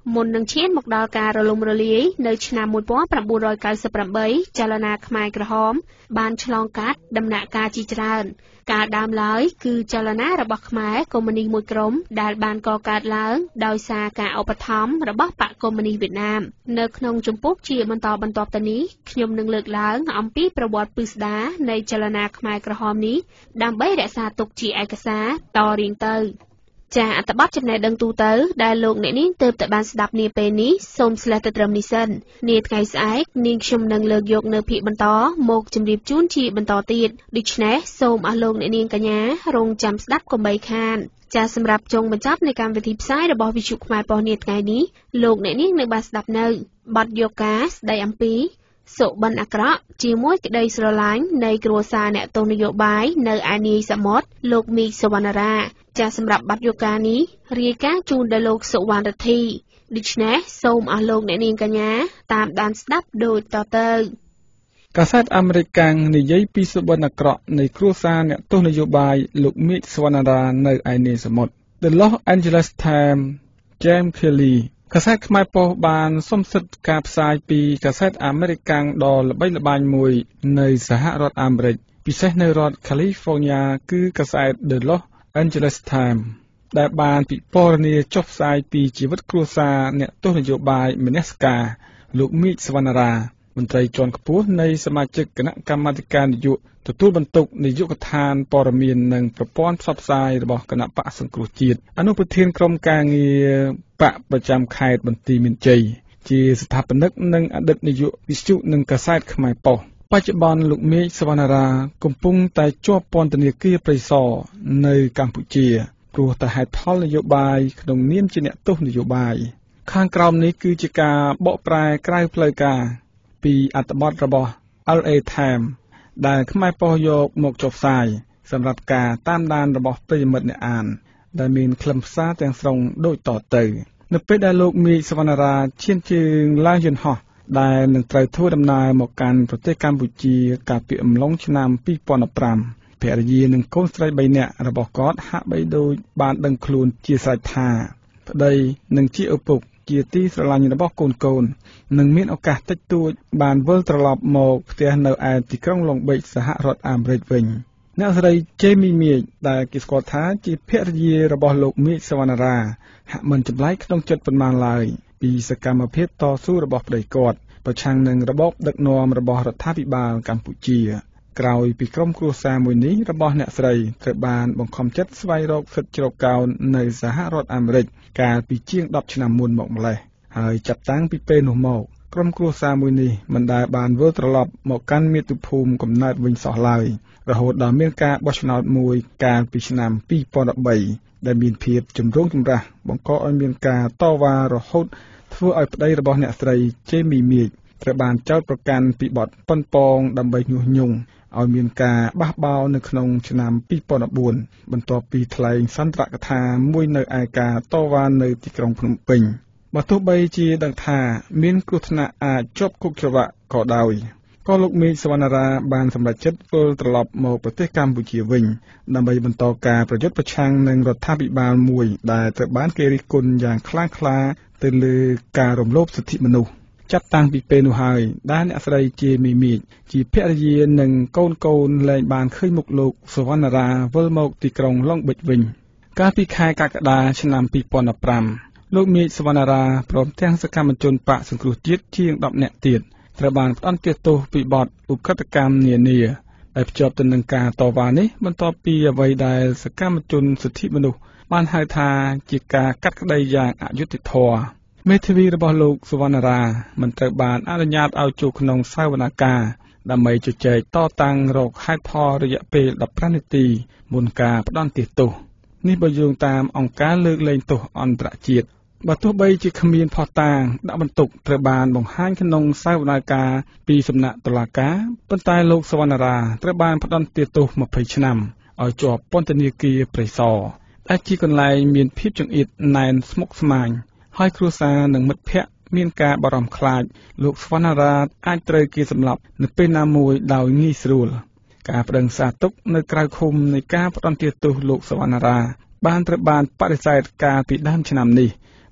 មុននឹងឈានមកដល់ការរលំរលាយនៅឆ្នាំmột nghìn chín trăm chín mươi támចលនាខ្មែរក្រហមបានឆ្លងកាត់ដំណាក់កាលជាច្រើនការដើមឡើយគឺចលនារបស់ខ្មែរកុម្មុយនីសមួយក្រុមដែលបានកកើតឡើងដោយសារការឧបត្ថម្ភរបស់បកកុម្មុយនីសវៀតណាមនៅក្នុងជំពូកជាបន្តបន្ទាប់ទៅនេះខ្ញុំនឹងលើកឡើងអំពីប្រវត្តិពិស្ដារនៃចលនាខ្មែរក្រហមនេះដើម្បីរក្សាទុកជាឯកសារតរៀងទៅចាអត្ថបទចំណេះដឹងទូទៅដែលលោកអ្នកនាងទើបតែបានស្ដាប់នាពេលនេះសូមស្លេះទៅត្រឹមនេះសិននាថ្ងៃស្អែកនាងខ្ញុំនឹងលើកយកនៅភាគបន្តមកជម្រាបជូនជាបន្តទៀតដូច្នេះសូមអស់លោកអ្នកនាងកញ្ញារងចាំស្ដាប់កុំបីខានចាសម្រាប់ចុងបញ្ចប់នៃកម្មវិធីផ្សាយរបស់វិទ្យុខ្មែរប៉ុស្តិ៍នាថ្ងៃនេះលោកអ្នកនាងនឹងបានស្ដាប់នៅបទយកការស្ដីអំពីសុបិនអាក្រក់ជាមួយក្តីស្រឡាញ់នៃគ្រួសារអ្នកទស្សនយោបាយនៅឯនាយសមុទ្រលោកមីសវណ្ណារាចាសម្រាប់បទយកការនេះរាយការណ៍ជូនដល់លោកសុវណ្ណរិទ្ធីដូច្នេះសូមអស់លោកអ្នកនាងកញ្ញាតាមដានស្ដាប់ដូចតទៅកាសែតអាមេរិកកាំងនិយាយពីសុបិនអាក្រក់នៃគ្រួសារអ្នកទស្សនយោបាយលោកមីសវណ្ណារានៅឯនាយសមុទ្រ The Los Angeles Times James Kellyកាសែតខ្មែរប៉ុស្តិ៍បានសុំសិទ្ធិការផ្សាយពីកាសែតអាមេរិកកាំងដ៏ល្បីល្បាញមួយនៅសហរដ្ឋអាមេរិកពិសេសនៅរដ្ឋ California គឺកាសែត The Los Angeles Times ដែលបានពិពណ៌នាចុះផ្សាយពីជីវិតគ្រួសារអ្នកទស្សនយោបាយមនសិការលោកមីសវណ្ណារាមន្ត្រីជាន់ខ្ពស់នៃសមាជិកគណៈកម្មាធិការនយោបាយទទួលបន្ទុកនាយកដ្ឋានព័ត៌មាននិងប្រព័ន្ធផ្សព្វផ្សាយរបស់គណៈបកសង្គ្រោះជាតិអនុប្រធានក្រុមការងារបកប្រចាំខេត្តបន្ទាយមានជ័យជាស្ថាបនិកនិងអតីតនាយកវិទ្យុនិងកាសែតខ្មែរប៉ុស្តិ៍បច្ចុប្បន្នលោកមេឃសវណ្ណារាកំពុងតែជាប់ពន្ធនាគារព្រៃសរនៅកម្ពុជាព្រោះតែហេតុផលនយោបាយក្នុងនាមជាអ្នកទស្សនយោបាយខាងក្រោមនេះគឺជាការបកប្រែក្រៅផ្លូវការពីអត្ថបទរបស់ L A Times ដែលខ្មែរប៉ុស្តិ៍យកមកចុះផ្សាយសម្រាប់ការតាមដានរបស់ប្រិយមិត្តអ្នកអានដែលមានខ្លឹមសារទាំងស្រុងដូចតទៅនៅពេលដែលលោកមេឃសវណ្ណារាឈានជើងឡើងយន្តហោះដែលនឹងត្រូវធ្វើដំណើរមកកាន់ប្រទេសកម្ពុជាកាលពីអំឡុងឆ្នាំពីរពាន់ប្រាំភរិយានិងកូនស្រីបីនាក់របស់គាត់ហាក់បីដូចបានដឹងខ្លួនជាស្រេចថាប្តីនិងជាឪពុកជាទីស្រឡាញ់របស់កូនកូននឹងមានឱកាសតិចតួចបានវិលត្រឡប់មកផ្ទះនៅឯទីក្រុងឡុងបេកសហរដ្ឋអាមេរិកវិញអ្នកស្រីជេមីមៀកដែលគេស្គាល់ថាជាភរិយារបស់លោកមេឃសវណ្ណារាហាក់មិនចម្លែកក្នុងចិត្តប៉ុន្មានឡើយពីសកម្មភាពតស៊ូរបស់ប្តីគាត់ប្រឆាំងនឹងរបបដឹកនាំរបស់រដ្ឋាភិបាលកម្ពុជាក្រោយពីក្រុមគ្រួសារមួយនេះរបស់អ្នកស្រីត្រូវបានបង្ខំចិត្តស្វែងរកសិទ្ធិជ្រកកោននៅសហរដ្ឋអាមេរិកកាលពីជាងដប់ឆ្នាំមុនមកម្ល៉េះហើយចាប់តាំងពីពេលនោះមកក្រុមគ្រួសារមួយនេះមិនដែលបានវិលត្រឡប់មកកាន់មាតុភូមិកំណើតវិញសោះឡើយរហូតដល់មានការបោះឆ្នោតមួយកាលពីឆ្នាំពីរពាន់បីដែលមានភាពចម្រូងចម្រាសបង្កឲ្យមានការតវ៉ារហូតធ្វើឲ្យប្តីរបស់អ្នកស្រីជេមីមៀកត្រូវបានចោទប្រកាន់ពីបទប៉ុនប៉ងដើម្បីញុះញង់ឲ្យមានការបះបោរនៅក្នុងឆ្នាំពីរពាន់បួនបន្ទាប់ពីថ្លែងសន្ទរកថាមួយនៅឯការតវ៉ានៅទីក្រុងភ្នំពេញបើទោះបីជាដឹងថាមានគ្រោះថ្នាក់អាចជាប់គុកច្រវាក់ក៏ដោយក៏លោកមេឃសវណ្ណារាបានសម្រេចចិត្តវិលត្រឡប់មកប្រទេសកម្ពុជាវិញដើម្បីបន្តការប្រយុទ្ធប្រឆាំងនឹងរដ្ឋាភិបាលមួយដែលត្រូវបានគេរិះគន់យ៉ាងខ្លាំងក្លាទៅលើការរំលោភសិទ្ធិមនុស្សចាប់តាំងពីពេលនោះហើយដែលអ្នកស្រីជាមីមៀកជាភរិយានិងកូនកូនលែងបានឃើញមុខលោកសវណ្ណារាវិលមកទីក្រុងឡុងបិចវិញកាលពីខែកក្កដាឆ្នាំពីរពាន់ប្រាំលោកមេឃសវណ្ណារាព្រមទាំងសកម្មជនបកសង្គ្រោះជាតិជាងដប់នាក់ទៀតត្រូវបានផ្តន្ទាទោសពីបទឧក្រិដ្ឋកម្មនានាដែលភ្ជាប់ទៅនឹងការតវ៉ានេះបន្ទាប់ពីអ្វីដែលសកម្មជនសិទ្ធិមនុស្សបានហៅថាជាការកាត់ក្តីយ៉ាងអយុត្តិធម៌មេធាវីរបស់លោកសវណ្ណារាមិនត្រូវបានអនុញ្ញាតឲ្យចូលក្នុងសាវនាកាដើម្បីជជែកតតាំងរកហេតុផលរយៈពេលដប់ប្រាំនាទីមុនការផ្តន្ទាទោសនេះបើយោងតាមអង្គការលើកលែងទោសអន្តរជាតិបើទោះបីជាគ្មានភស្តុតាងដាក់បន្ទុកត្រូវបានបង្ហាញក្នុងសាវនាកាពីសំណាក់តុលាការប៉ុន្តែលោកសវណ្ណារាត្រូវបានផ្តន្ទាទោសម្ភៃឆ្នាំឲ្យជាប់ពន្ធនាគារព្រៃសរដែលជាកន្លែងមានភាពចង្អៀតណែនស្មុគស្មាញហើយគ្រួសារនិងមិត្តភ័ក្តិមានការបារម្ភខ្លាចលោកសវណ្ណារាអាចត្រូវគេសម្លាប់នៅពេលណាមួយដោយងាយស្រួលការប្តឹងសារទុកនៅក្រៅឃុំនៃការផ្តន្ទាទោសលោកសវណ្ណារាបានត្រូវបានបដិសេធកាលពីដើមឆ្នាំនេះ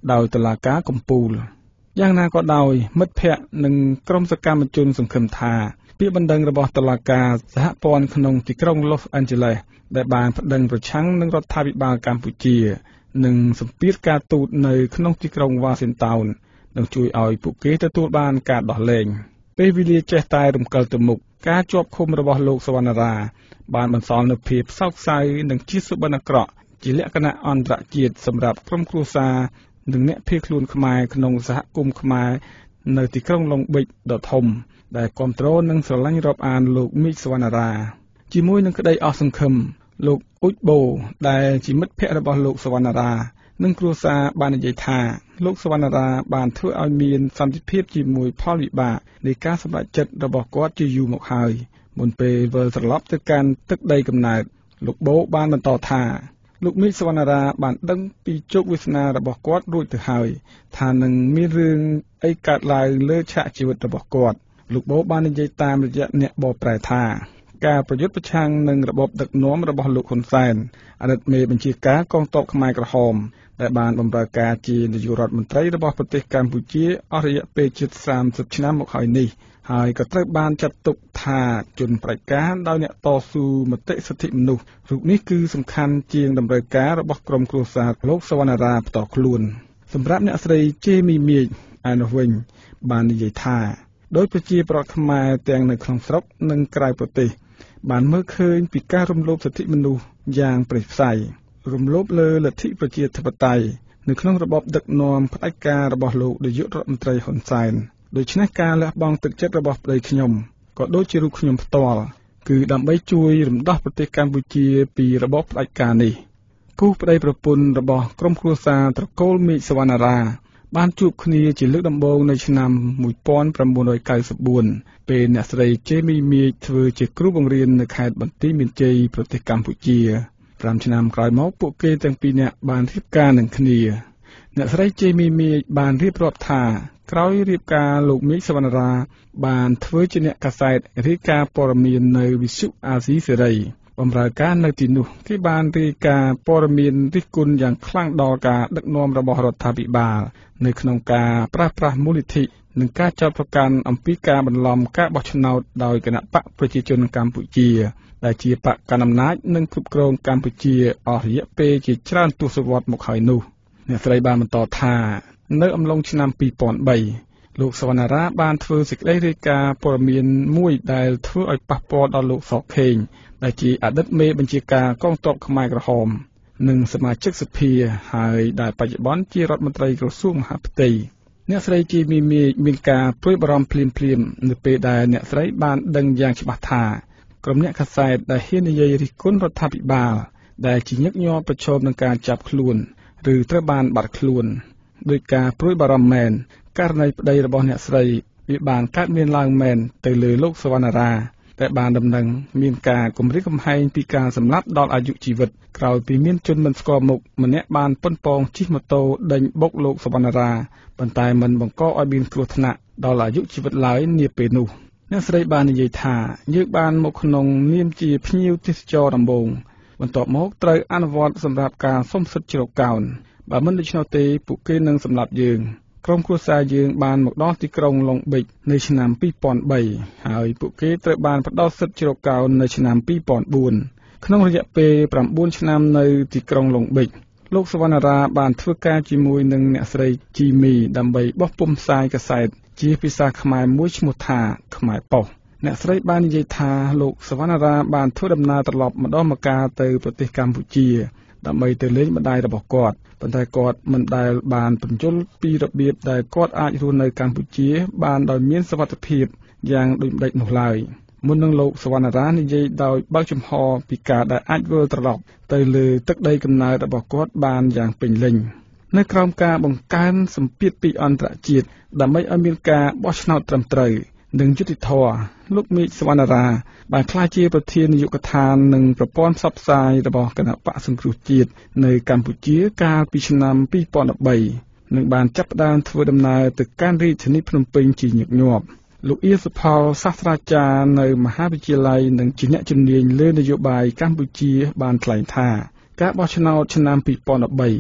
ដោយតុលាការកំពូលយ៉ាងណាក៏ដោយមិត្តភ័ក្តិនិងក្រុមសកម្មជនសង្ឃឹមថាពាក្យបណ្ដឹងរបស់តុលាការសហព័ន្ធក្នុងទីក្រុង Los Angeles ដែលបានប្តឹងប្រឆាំងនឹងរដ្ឋាភិបាលកម្ពុជានិងសម្ពាធការទូតនៅក្នុងទីក្រុង Washington នឹងជួយឲ្យពួកគេទទួលបានការដោះលែងពេលវេលាចេះតែរំកិលទៅមុខការជាប់ឃុំរបស់លោកសវណ្ណារាបានបន្សល់នូវភាពសោកសៅនិងជាសុបិនអាក្រក់ជាលក្ខណៈអន្តរជាតិសម្រាប់ក្រុមគ្រួសារនិងអ្នកភៀសខ្លួនខ្មែរក្នុងសហគមន៍ខ្មែរនៅទីក្រុងឡុងប៊ិចដ៏ធំដែលគ្រប់គ្រងនិងស្រឡាញ់រាប់អានលោកមីកសវណ្ណារាជាមួយនឹងក្តីអស់សង្ឃឹមលោកអ៊ុចបូដែលជាមិត្តភ័ក្តិរបស់លោកសវណ្ណារានិងគ្រួសារបាននិយាយថាលោកសវណ្ណារាបានធ្វើឲ្យមានសន្តិភាពជាមួយផលវិបាកនៃការសម្រេចចិត្តរបស់គាត់ជាយូរមកហើយមុនពេលវិលត្រឡប់ទៅកាន់ទឹកដីកំណើតលោកបូបានបន្តថាលោកមីកសវណ្ណារាបានដឹងពីជោគវាសនារបស់គាត់រួចទៅហើយថានឹងមានរឿងអីកើតឡើងលើឆាកជីវិតរបស់គាត់លោកបូបាននិយាយតាមរយៈអ្នកបកប្រែថាការប្រយុទ្ធប្រឆាំងនឹងរបបដឹកនាំរបស់លោកហ៊ុនសែនអតីតមេបញ្ជាការកងទ័ពខ្មែរក្រហមដែលបានបម្រើការជានាយករដ្ឋមន្ត្រីរបស់ប្រទេសកម្ពុជាអស់រយៈពេលជិតសាមសិបឆ្នាំមកហើយនេះហើយក៏ត្រូវបានចាត់ទុកថាជនផ្ដាច់ការដោយអ្នកតស៊ូមតិសិទ្ធិមនុស្សរូបនេះគឺសំខាន់ជាងតម្រូវការរបស់ក្រុមគ្រួសារលោកសវណ្ណារាផ្ទាល់ខ្លួនសម្រាប់អ្នកស្រីជេមីមៀកឯនោះវិញបាននិយាយថាដោយប្រជាប្រដ្ឋខ្មែរទាំងនៅក្នុងស្រុកនិងក្រៅប្រទេសបានមើលឃើញពីការរំលោភសិទ្ធិមនុស្សយ៉ាងព្រៃផ្សៃរំលោភលើលទ្ធិប្រជាធិបតេយ្យនៅក្នុងរបបដឹកនាំផ្ដាច់ការរបស់លោកនាយករដ្ឋមន្ត្រីហ៊ុនសែនដូច្នេះការលះបង់ទឹកចិត្តរបស់ប្តីខ្ញុំក៏ដូចជារូបខ្ញុំផ្ទាល់គឺដើម្បីជួយរំដោះប្រទេសកម្ពុជាពីរបបផ្ដាច់ការនេះគូប្តីប្រពន្ធរបស់ក្រុមគ្រួសារត្រកូលមីកសវណ្ណារាបានជួបគ្នាជាលើកដំបូងនៅឆ្នាំmột nghìn chín trăm chín mươi tưពេលអ្នកស្រីជេមីមៀកធ្វើជាគ្រូបង្រៀននៅខេត្តបន្ទាយមានជ័យប្រទេសកម្ពុជាប្រាំឆ្នាំក្រោយមកពួកគេទាំងពីរនាក់បានរៀបការនឹងគ្នាអ្នកស្រីជេមីមៀកបានរៀបរាប់ថាក្រោយរៀបការលោកមីកសវណ្ណារាបានធ្វើជាអ្នកកាសែតរាយការណ៍ព័ត៌មាននៅវិទ្យុអាស៊ីសេរីបម្រើការនៅទីនោះគេបានរាយការណ៍ព័ត៌មានរិះគន់យ៉ាងខ្លាំងដល់ការដឹកនាំរបស់រដ្ឋាភិបាលនៅក្នុងការប្រាស្រ័យមូលនិធិនិងការចោទប្រកាន់អំពីការបន្លំការបោះឆ្នោតដោយគណៈបកប្រជាជនកម្ពុជាដែលជាបកកណ្ដាលអំណាចនិងគ្រប់គ្រងកម្ពុជាអស់រយៈពេលជាច្រើនទសវត្សរ៍មកហើយនោះអ្នកស្រីបានបន្តថានៅអំឡុងឆ្នាំពីរពាន់បីលោកសវណ្ណារាបានធ្វើសេចក្តីរាយការណ៍ព័ត៌មានមួយដែលធ្វើឲ្យប៉ះពាល់ដល់លោកសខេងដែលជាអតីតមេបញ្ជាការកងទ័ពខ្មែរក្រហមនិងសមាជិកសភាហើយដែលបច្ចុប្បន្នជារដ្ឋមន្ត្រីក្រសួងមហាផ្ទៃអ្នកស្រីជាមីមីមានការព្រួយបារម្ភភ្លាមភ្លាមនៅពេលដែលអ្នកស្រីបានដឹងយ៉ាងច្បាស់ថាក្រុមអ្នកកាសែតដែលហ៊ាននិយាយរិះគន់រដ្ឋាភិបាលដែលជាញឹកញាប់ប្រឈមនឹងការចាប់ខ្លួនឬត្រូវបានបាត់ខ្លួនដោយការព្រួយបារម្ភមែនករណីប្តីរបស់អ្នកស្រីវាបានកើតមានឡើងមែនទៅលើលោកសវណ្ណារាតែបានដំណឹងមានការគំរាមកំហែងពីការសម្លាប់ដល់អាយុជីវិតក្រោយពីមានជនមិនស្គាល់មុខម្នាក់បានប៉ុនប៉ងជិះម៉ូតូដេញបុកលោកសវណ្ណារាប៉ុន្តែមិនបង្កឲ្យមានគ្រោះថ្នាក់ដល់អាយុជីវិតឡើយនាពេលនោះអ្នកស្រីបាននិយាយថាយើងបានមកក្នុងនាមជាភ្ញៀវទេសចរដំបូងបន្ទាប់មកត្រូវអនុវត្តសម្រាប់ការសុំសិទ្ធិជ្រកកោនបើមិនដូច្នោះទេពួកគេនឹងសម្លាប់យើងក្រុមគ្រួសារយើងបានមកដល់ទីក្រុងឡុងប៊ិចនៅឆ្នាំពីរពាន់បីហើយពួកគេត្រូវបានផ្ដល់សិទ្ធិជ្រកកោននៅឆ្នាំពីរពាន់បួនក្នុងរយៈពេលប្រាំបួនឆ្នាំនៅទីក្រុងឡុងប៊ិចលោកសវណ្ណារាបានធ្វើការជាមួយនឹងអ្នកស្រីជីមីដើម្បីបោះពុម្ពផ្សាយកាសែតជាភាសាខ្មែរមួយឈ្មោះថាខ្មែរប៉ុស្តិ៍អ្នកស្រីបាននិយាយថាលោកសវណ្ណារាបានធ្វើដំណើរត្រឡប់ម្ដងម្កាលទៅប្រទេសកម្ពុជាដើម្បីទៅលេងម្ដាយរបស់គាត់ប៉ុន្តែគាត់មិនដែលបានបញ្យល់ពីរបៀបដែលគាត់អាចរស់នៅកម្ពុជាបានដោយមានសុវត្ថិភាពយ៉ាងដូចម្ដេចនោះឡើយមុននឹងលោកសវណ្ណារានិយាយដោយបើកចំហពីការដែលអាចវិលត្រឡប់ទៅលើទឹកដីកំណើតរបស់គាត់បានយ៉ាងពេញលេញនៅក្រោមការបង្កើនសម្ពាធពីអន្តរជាតិដើម្បីឲ្យមានការបោះឆ្នោតត្រឹមត្រូវនិងយុត្តិធម៌លោកមីកសវណ្ណារាបានក្លាយជាប្រធាននាយកដ្ឋាននិងប្រព័ន្ធផ្សព្វផ្សាយរបស់គណៈបកសង្គ្រោះជាតិនៅកម្ពុជាកាលពីឆ្នាំពីរពាន់បីនិងបានចាប់ផ្ដើមធ្វើដំណើរទៅកាន់រាជធានីភ្នំពេញជាញឹកញាប់លោកអៀសុផលសាស្ត្រាចារ្យនៅមហាវិទ្យាល័យនិងជាអ្នកជំនាញលើនយោបាយកម្ពុជាបានថ្លែងថាការបោះឆ្នោតឆ្នាំពីរពាន់បី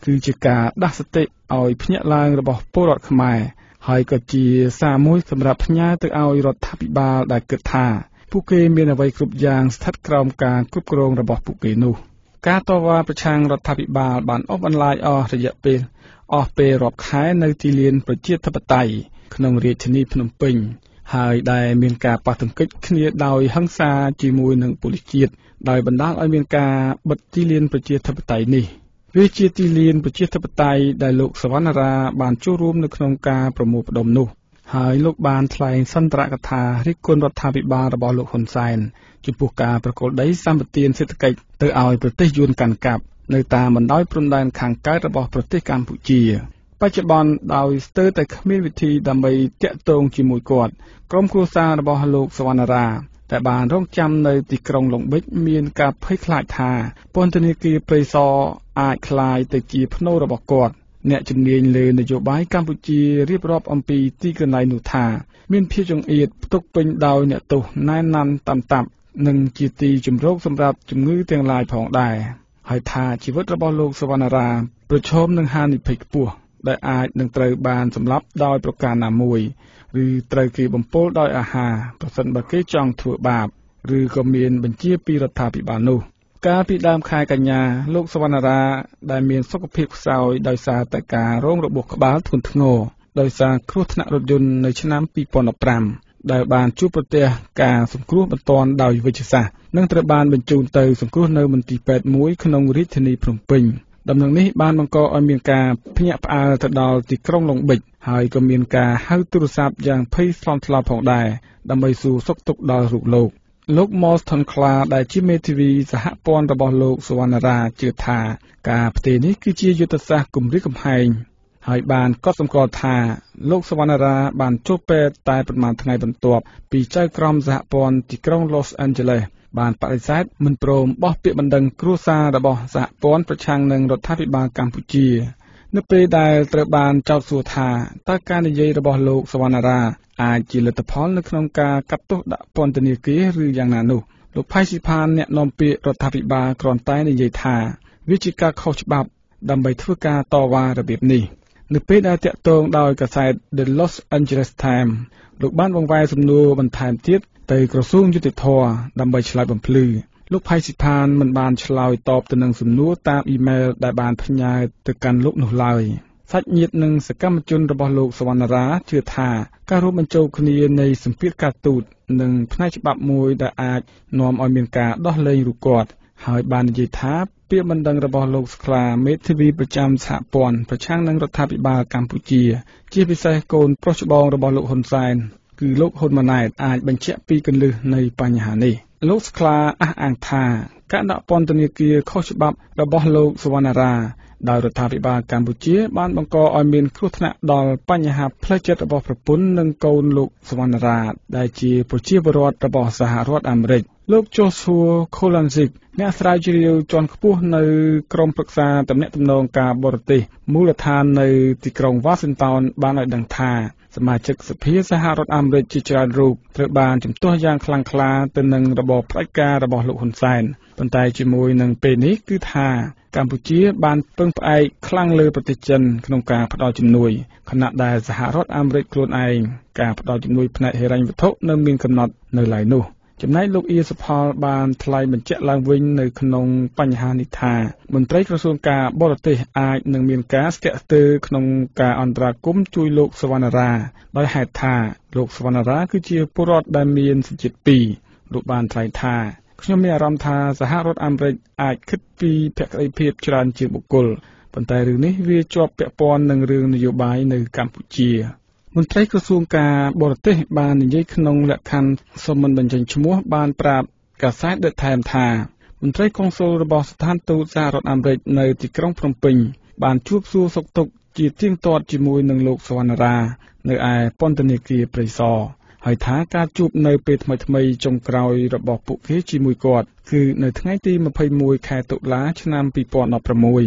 គឺជាការដាស់សតិឲ្យភ្ញាក់ឡើងរបស់ពលរដ្ឋខ្មែរហើយក៏ជាសារមួយសម្រាប់ផ្ញើទៅឲ្យរដ្ឋាភិបាលដែលគិតថាពួកគេមានអ្វីគ្រប់យ៉ាងស្ថិតក្រោមការគ្រប់គ្រងរបស់ពួកគេនោះការតវ៉ាប្រឆាំងរដ្ឋាភិបាលបានអូសបន្លាយអស់រយៈពេលអស់ពេលរាប់ខែនៅទីលានប្រជាធិបតេយ្យក្នុងរាជធានីភ្នំពេញហើយដែលមានការប៉ះទង្គិចគ្នាដោយហិង្សាជាមួយនឹងប៉ូលីសជាតិដោយបណ្ដាលឲ្យមានការបិទទីលានប្រជាធិបតេយ្យនេះវាជាទីលានប្រជាធិបតេយ្យដែលលោកសវណ្ណារាបានចូលរួមនៅក្នុងការប្រមូលផ្ដុំនោះហើយលោកបានថ្លែងសន្ទរកថារិះគន់រដ្ឋាភិបាលរបស់លោកហ៊ុនសែនចំពោះការប្រគល់ដីសម្បទានសេដ្ឋកិច្ចទៅឲ្យប្រទេសយួនកាន់កាប់នៅតាមបណ្ដោយព្រំដែនខាងកើតរបស់ប្រទេសកម្ពុជាបច្ចុប្បន្នដោយស្ទើរតែគ្មានវិធីដើម្បីតាក់ទងជាមួយគាត់ក្រុមគ្រួសាររបស់លោកសវណ្ណារាតែបានរងចាំនៅទីក្រុងឡុងបិចមានការភ័យខ្លាចថាពន្ធនាគារព្រៃសរអាចក្លាយទៅជាភ្នូររបស់គាត់អ្នកជំនាញលើនយោបាយកម្ពុជារៀបរាប់អំពីទីកន្លែងនោះថាមានភាពចង្អៀតផ្ទុកពេញដោយអ្នកទោសណែនណាន់តាន់តាប់និងជាទីជំរកសម្រាប់ជំងឺទាំងឡាយផងដែរហើយថាជីវិតរបស់លោកសវណ្ណារាប្រឈមនឹងហានិភ័យខ្ពស់ដែលអាចនឹងត្រូវបានសម្លាប់ដោយប្រការណាមួយឬត្រូវគេបំពុលដោយអាហារប្រសិនបើគេចង់ធ្វើបាបឬក៏មានបញ្ជាពីរដ្ឋាភិបាលនោះកាលពីដើមខែកញ្ញាលោកសវណ្ណារាដែលមានសុខភាពខ្សោយដោយសារតែការរងរបួសក្បាលធ្ងន់ធ្ងរដោយសារគ្រោះថ្នាក់រថយន្តនៅឆ្នាំពីរពាន់ដប់ប្រាំដែលបានជួបប្រទះការសង្គ្រោះបន្ទាន់ដោយវិទ្យាសាស្ត្រនិងត្រូវបានបញ្ជូនទៅសង្គ្រោះនៅមន្ទីរពេទ្យមួយក្នុងរាជធានីភ្នំពេញដំណឹងនេះបានបង្កឲ្យមានការភ្ញាក់ផ្អើលទៅដល់ទីក្រុងឡុងបិចហើយក៏មានការហៅទូរស័ព្ទយ៉ាងភ័យស្លន់ស្លោផងដែរដើម្បីសួរសុខទុក្ខដល់រូបលោកលោក Molston ខ្លាដែលជាមេធាវីសហព័ន្ធរបស់លោកសវណ្ណារាជឿថាការផ្ទេរនេះគឺជាយុទ្ធសាស្ត្រគំរាមកំហែងហើយបានកត់សម្គាល់ថាលោកសវណ្ណារាបានចូលពេទ្យតែប្រមាណថ្ងៃបន្ទាប់ពីចៅក្រមសហព័ន្ធទីក្រុង Los Angeles បានបដិសេធមិនព្រមបោះពាក្យបណ្ដឹងគ្រួសាររបស់សហព័ន្ធប្រឆាំងនឹងរដ្ឋាភិបាលកម្ពុជានៅពេលដែលត្រូវបានចោទសួរថាតើការនិយាយរបស់លោកសវណ្ណារាអាចជាលទ្ធផលនៅក្នុងការកាត់ទោសដាក់ពន្ធនាគារឬយ៉ាងណានោះលោកផៃស៊ីផានអ្នកនាំពាក្យរដ្ឋាភិបាលគ្រាន់តែនិយាយថាវាជាការខុសច្បាប់ដើម្បីធ្វើការតវ៉ារបៀបនេះនៅពេលដែលតាក់ទងដោយកាសែត The Los Angeles Times លោកបានបង្វែរសំណួរបន្ថែមទៀតទៅក្រសួងយុតិធម៌ដើម្បីឆ្លើយបំភ្លឺលោកផៃស៊ីផានមិនបានឆ្លើយតបទៅនឹងសំណួរតាមអ៊ីមែលដែលបានផ្ញើទៅកាន់លោកនោះឡើយសាច់ញាតិនិងសកម្មជនរបស់លោកសវណ្ណារាជឿថាការរួមបញ្ចូលគ្នានៃសម្ពាធការទូតនិងផ្នែកច្បាប់មួយដែលអាចនាំឲ្យមានការដោះលែងរូបគាត់ហើយបាននិយាយថាពាក្យបណ្ដឹងរបស់លោកស្ក្លាមេធាវីប្រចាំសហព័ន្ធប្រឆាំងនឹងរដ្ឋាភិបាលកម្ពុជាជាពិសេសកូនប្រុសច្បងរបស់លោកហ៊ុនសែនគឺលោកហ៊ុនម៉ាណែតអាចបញ្ជាក់ពីគន្លឹះនៃបញ្ហានេះលោកស្ក្លាអះអាងថាការដាក់ពន្ធនាគារខុសច្បាប់របស់លោកសវណ្ណារាដោយរដ្ឋាភិបាលកម្ពុជាបានបង្កឲ្យមានគ្រោះថ្នាក់ដល់បញ្ហាផ្លូវចិត្តរបស់ប្រពន្ធនិងកូនលោកសវណ្ណារាដែលជាប្រជាពលរដ្ឋរបស់សហរដ្ឋអាមេរិកលោក Joshua Kolanzik អ្នកស្រាវជ្រាវជាន់ខ្ពស់នៅក្រុមប្រឹក្សាទំនាក់ទំនងការបរទេសមូលដ្ឋាននៅទីក្រុង Washington បានឲ្យដឹងថាសមាជិកសភាសហរដ្ឋអាមេរិកជាច្រើនរូបត្រូវបានជំទាស់យ៉ាងខ្លាំងក្លាទៅនឹងរបបផ្ដាច់ការរបស់លោកហ៊ុនសែនប៉ុន្តែជាមួយនឹងពេលនេះគឺថាកម្ពុជាបានពឹងផ្អែកខ្លាំងលើប្រទេសចិនក្នុងការផ្តល់ជំនួយខណៈដែលសហរដ្ឋអាមេរិកខ្លួនឯងការផ្តល់ជំនួយផ្នែកហិរញ្ញវត្ថុនៅមានកំណត់នៅឡើយនោះចំណែកលោកអ៊ីសុផលបានថ្លែងបញ្ជាក់ឡើងវិញនៅក្នុងបញ្ហានេះថាមន្ត្រីក្រសួងការបរទេសអាចនឹងមានការស្ទាក់ស្ទើរក្នុងការអន្តរាគមន៍ជួយលោកសវណ្ណារាដោយហេតុថាលោកសវណ្ណារាគឺជាពលរដ្ឋដែលមានសញ្ជាតិពីរលោកបានថ្លែងថាខ្ញុំមានអារម្មណ៍ថាសហរដ្ឋអាមេរិកអាចគិតពីភក្តីភាពច្រើនជាងបុគ្គលប៉ុន្តែរឿងនេះវាជាប់ពាក់ព័ន្ធនឹងរឿងនយោបាយនៅកម្ពុជាមន្ត្រីក្រសួងការបរទេសបាននិយាយក្នុងលក្ខខណ្ឌសូមមិនបញ្ចេញឈ្មោះបានប្រាប់កាសែត The Times ថាមន្ត្រីកុងស៊ុលរបស់ស្ថានទូតសហរដ្ឋអាមេរិកនៅទីក្រុងភ្នំពេញបានជួបសួរសុខទុក្ខជាទៀងទាត់ជាមួយនឹងលោកសវណ្ណារានៅឯពន្ធនាគារព្រៃសរហើយថាការជួបនៅពេលថ្មីៗចុងក្រោយរបស់ពួកគេជាមួយគាត់គឺនៅថ្ងៃទីម្ភៃមួយខែតុលាឆ្នាំពីរពាន់ដប់ប្រាំមួយ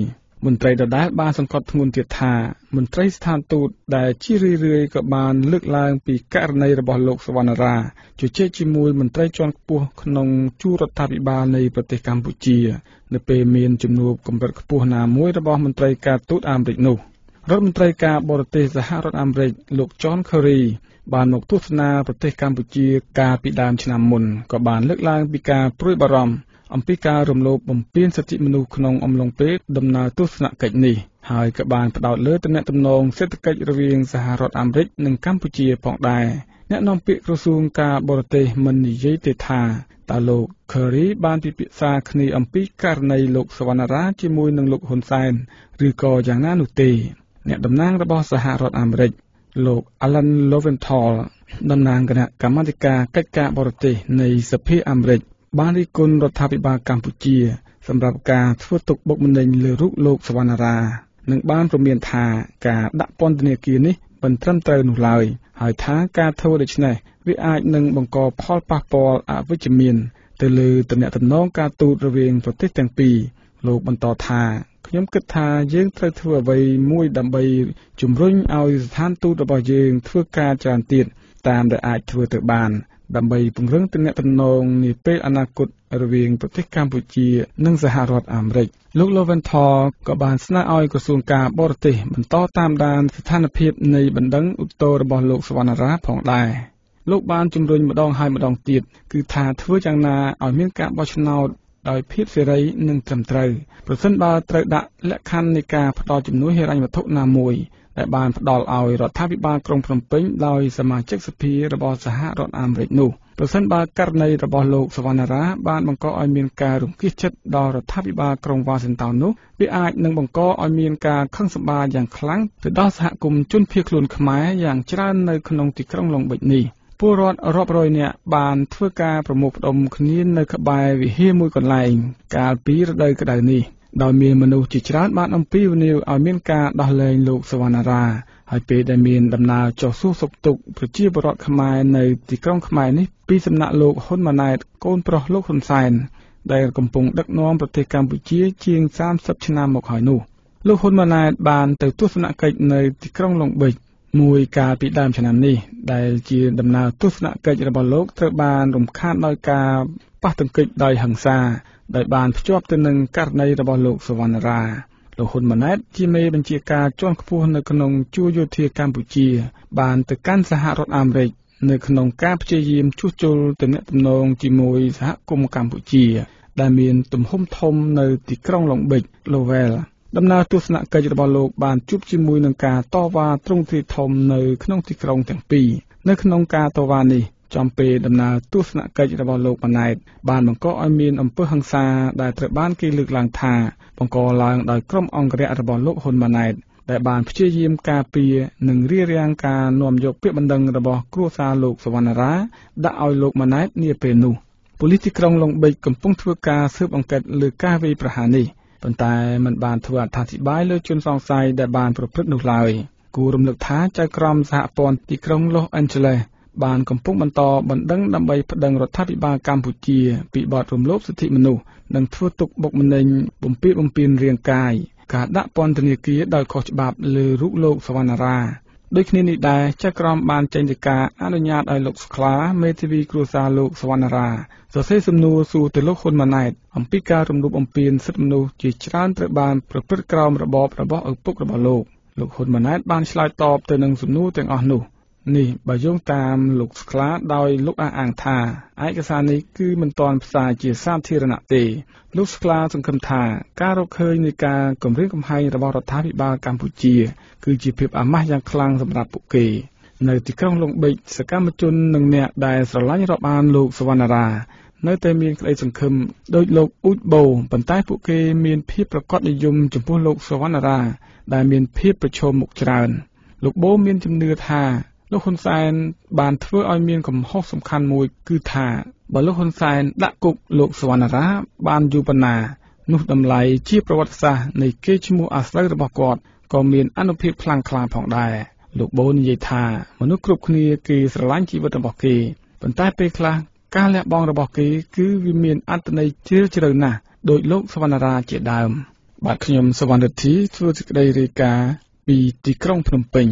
មន្ត្រីដដែលបានសង្កត់ធ្ងន់ទៀតថាមន្ត្រីស្ថានទូតដែលជារឿយៗក៏បានលើកឡើងពីករណីរបស់លោកសវណ្ណរាជជែកជាមួយមន្ត្រីជាន់ខ្ពស់ក្នុងជួររដ្ឋាភិបាលនៃប្រទេសកម្ពុជានៅពេលមានជំនួបកម្រិតខ្ពស់ណាមួយរបស់មន្ត្រីការទូតអាមេរិកនោះរដ្ឋមន្ត្រីការបរទេសសហរដ្ឋអាមេរិកលោក John Kerry បានមកទស្សនាប្រទេសកម្ពុជាកាលពីដើមឆ្នាំមុនក៏បានលើកឡើងពីការព្រួយបារម្ភអំពីការរំលោភបំពានសិទ្ធិមនុស្សក្នុងអំឡុងពេលដំណើរទស្សនកិច្ចនេះហើយក៏បានផ្ដោតលើទំនាក់ទំនងសេដ្ឋកិច្ចរវាងសហរដ្ឋអាមេរិកនិងកម្ពុជាផងដែរអ្នកនាំពាក្យក្រសួងការបរទេសមិននិយាយទេថាតើលោក Kerry បានពិភាក្សាគ្នាអំពីករណីលោកសវណ្ណរាជាមួយនឹងលោកហ៊ុនសែនឬក៏យ៉ាងណានោះទេអ្នកតំណាងរបស់សហរដ្ឋអាមេរិកលោក Alan Lowenthal តំណាងគណៈកម្មាធិការកិច្ចការបរទេសនៃសភាអាមេរិកបានរិះគន់រដ្ឋាភិបាលកម្ពុជាសម្រាប់ការធ្វើទុកបុកម្នេញលើរូបលោកសវណ្ណរានិងបានព្រមានថាការដាក់ពន្ធនាគារនេះមិនត្រឹមត្រូវនោះឡើយហើយថាការធ្វើដូច្នេះវាអាចនឹងបង្កផលប៉ះពាល់អវិជ្ជមានទៅលើទំនាក់ទំនងការទូតរវាងប្រទេសទាំងពីរលោកបន្តថាខ្ញុំគិតថាយើងត្រូវធ្វើអ្វីមួយដើម្បីជំរុញឲ្យស្ថានទូតរបស់យើងធ្វើការច្រើនទៀតតាមដែលអាចធ្វើទៅបានដើម្បីពង្រឹងទំនាក់ទំនងនាពេលអនាគតរវាងប្រទេសកម្ពុជានិងសហរដ្ឋអាមេរិកលោក Lowenthal ក៏បានស្នើឲ្យក្រសួងការបរទេសបន្តតាមដានស្ថានភាពនៃបណ្ដឹងឧទ្ធរណ៍របស់លោកសវណ្ណរាផងដែរលោកបានជំរុញម្ដងហើយម្ដងទៀតគឺថាធ្វើយ៉ាងណាឲ្យមានការបោះឆ្នោតដោយភាពសេរីនិងត្រឹមត្រូវប្រសិនបើត្រូវដាក់លក្ខខណ្ឌនៃការផ្ដល់ជំនួយហិរញ្ញវត្ថុណាមួយដែលបានផ្ដល់ឲ្យរដ្ឋាភិបាលក្រុងភ្នំពេញដោយសមាជិកសភារបស់សហរដ្ឋអាមេរិកនោះប្រសិនបើករណីរបស់លោកសវណ្ណរាបានបង្កឲ្យមានការរំខានចិត្តដល់រដ្ឋាភិបាលក្រុងវ៉ាស៊ីនតោននោះវាអាចនឹងបង្កឲ្យមានការខឹងសម្បារយ៉ាងខ្លាំងទៅដល់សហគមន៍ជនភៀសខ្លួនខ្មែរយ៉ាងច្រើននៅក្នុងទីក្រុងឡុងបិចនេះពលរដ្ឋរាប់រយនាក់បានធ្វើការប្រមូលផ្ដុំគ្នានៅក្បែរវិហារមួយកន្លែងកាលពីរដូវក្តៅនេះដោយមានមនុស្សជាច្រើនបានអំពាវនាវឲ្យមានការដោះលែងលោកសវណ្ណរាហើយពេលដែលមានដំណើរចុះសួរសុខទុក្ខប្រជាពលរដ្ឋខ្មែរនៅទីក្រុងខ្មែរនេះពីសំណាក់លោកហ៊ុនម៉ាណែតកូនប្រុសលោកហ៊ុនសែនដែលកំពុងដឹកនាំប្រទេសកម្ពុជាជាងសាមសិបឆ្នាំមកហើយនោះលោកហ៊ុនម៉ាណែតបានទៅទស្សនកិច្ចនៅទីក្រុងឡុងបិចមួយកាលពីដើមឆ្នាំនេះដែលជាដំណើរទស្សនកិច្ចរបស់លោកត្រូវបានរំខានដោយការប៉ះទង្គិចដោយហិង្សាដោយបានភ្ជាប់ទៅនឹងករណីរបស់លោកសវណ្ណរាលោកហ៊ុនម៉ាណែតជាមេបញ្ជាការជាន់ខ្ពស់នៅក្នុងជួរយោធាកម្ពុជាបានទៅកាន់សហរដ្ឋអាមេរិកនៅក្នុងការព្យាយាមជួសជុលទំនាក់ទំនងជាមួយសហគមន៍កម្ពុជាដែលមានទំហំធំនៅទីក្រុងឡុងបិច Lowell ដំណើរទស្សនកិច្ចរបស់លោកបានជួបជាមួយនឹងការតវ៉ាទ្រង់ទ្រាយធំនៅក្នុងទីក្រុងទាំងពីរនៅក្នុងការតវ៉ានេះចំពេលដំណើរទស្សនកិច្ចរបស់លោកម៉ាណែតបានបង្កឲ្យមានអំពើហិង្សាដែលត្រូវបានគេលើកឡើងថាបង្កឡើងដោយក្រុមអង្គរៈរបស់លោកហ៊ុនម៉ាណែតដែលបានព្យាយាមការពារនិងរារាំងការនាំយកពាក្យបណ្ដឹងរបស់គ្រួសារលោកសវណ្ណរាដាក់ឲ្យលោកម៉ាណែតនាពេលនោះប៉ូលីសទីក្រុងឡុងបិចកំពុងធ្វើការស៊ើបអង្កេតលើការវាយប្រហារនេះប៉ុន្តែមិនបានធ្វើអត្ថាធិប្បាយលើជនសង្ស័យដែលបានប្រព្រឹត្តនោះឡើយគួររំលឹកថាចៅក្រមសហព័ន្ធទីក្រុង Los Angeles បានកំពុងបន្តបណ្ដឹងដើម្បីប្តឹងរដ្ឋាភិបាលកម្ពុជាពីបទរំលោភសិទ្ធិមនុស្សនិងធ្វើទុកបុកម្នេញបំពានបំពានរាងកាយការដាក់ពន្ធនាគារដោយខុសច្បាប់លើរូបលោកសវណ្ណរាដូចគ្នានេះដែរចៅក្រមបានចេញដីកាអនុញ្ញាតឲ្យលោកស្ក្លាមេធាវីគ្រួសារលោកសវណ្ណរាសរសេរសំណួរសួរទៅលោកហ៊ុនម៉ាណែតអំពីការរំលោភបំពានសិទ្ធិមនុស្សជាច្រើនត្រូវបានប្រព្រឹត្តក្រោមរបបរបស់ឪពុករបស់លោកលោកហ៊ុនម៉ាណែតបានឆ្លើយតបទៅនឹងសំណួរទាំងអស់នោះនេះបើយោងតាមលោកស្ក្លាដោយលោកអះអាងថាឯកសារនេះគឺមិនទាន់ផ្សាយជាសាធារណៈទេលោកស្ក្លាសង្ឃឹមថាការរកឃើញនៃការគំរាមកំហែងរបស់រដ្ឋាភិបាលកម្ពុជាគឺជាភាពអាម៉ាស់យ៉ាងខ្លាំងសម្រាប់ពួកគេនៅទីក្រុងឡុងបិចសកម្មជននិងអ្នកដែលស្រឡាញ់រាប់អានលោកសវណ្ណរានៅតែមានក្តីសង្ឃឹមដោយលោកអ៊ូចបូប៉ុន្តែពួកគេមានភាពប្រកបនិយមចំពោះលោកសវណ្ណរាដែលមានភាពប្រឈមមុខច្រើនលោកបូមានជំនឿថាលោកហ៊ុនសែនបានធ្វើឲ្យមានកំហុសសំខាន់មួយគឺថាបើលោកហ៊ុនសែនដាក់គុកលោកសវណ្ណរាបានយូរប៉ុណ្ណានោះតម្លៃជាប្រវត្តិសាស្ត្រនៃកេរ្តិ៍ឈ្មោះអាស្រូវរបស់គាត់ក៏មានអានុភាពខ្លាំងក្លាផងដែរលោកបូនិយាយថាមនុស្សគ្រប់គ្នាគេស្រឡាញ់ជីវិតរបស់គេប៉ុន្តែពេលខ្លះការលះបង់របស់គេគឺវាមានអត្ថន័យជ្រាលជ្រៅណាស់ដោយលោកសវណ្ណរាជាដើមបាទខ្ញុំសវណ្ណរិទ្ធីធ្វើសេចក្តីរាយការណ៍ពីទីក្រុងភ្នំពេញ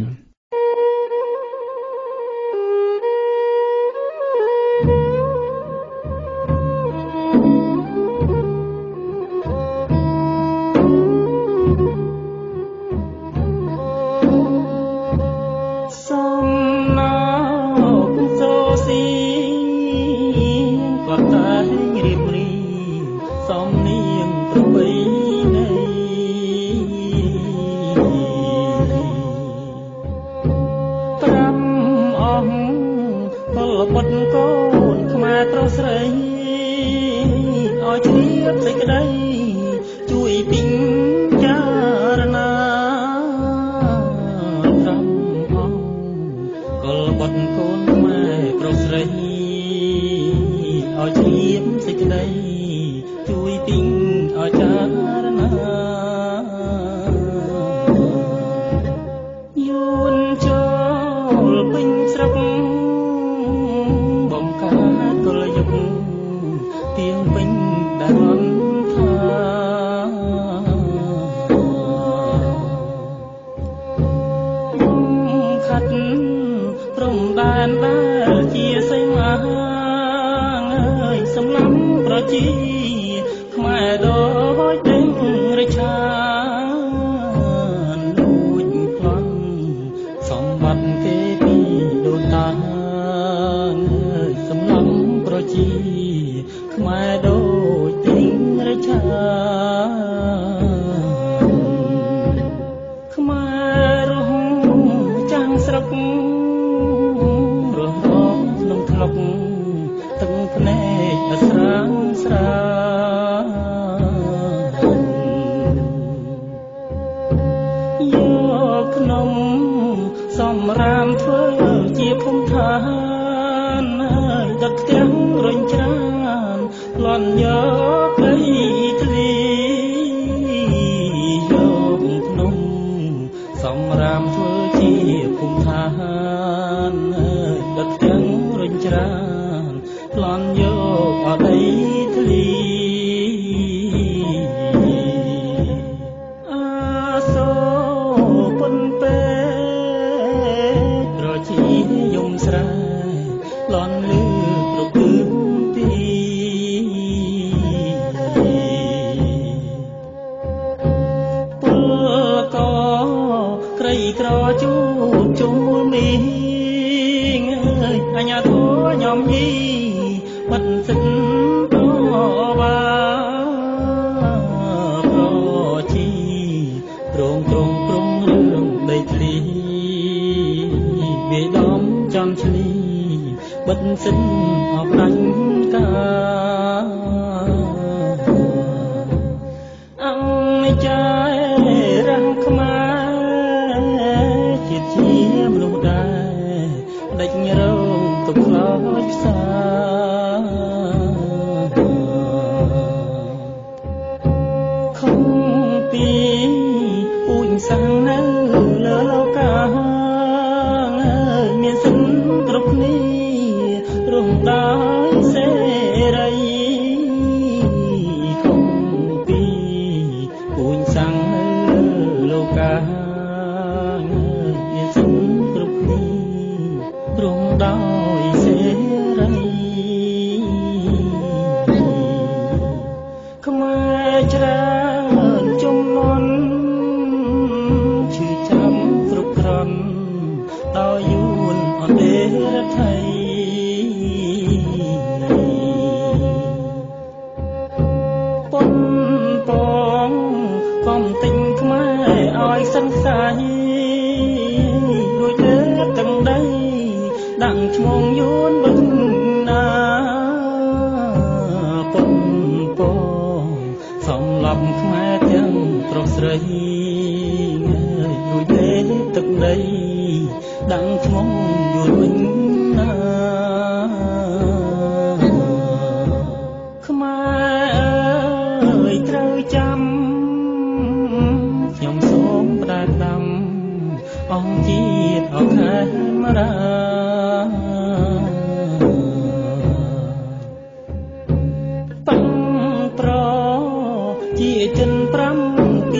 ជាចិនប្រាំ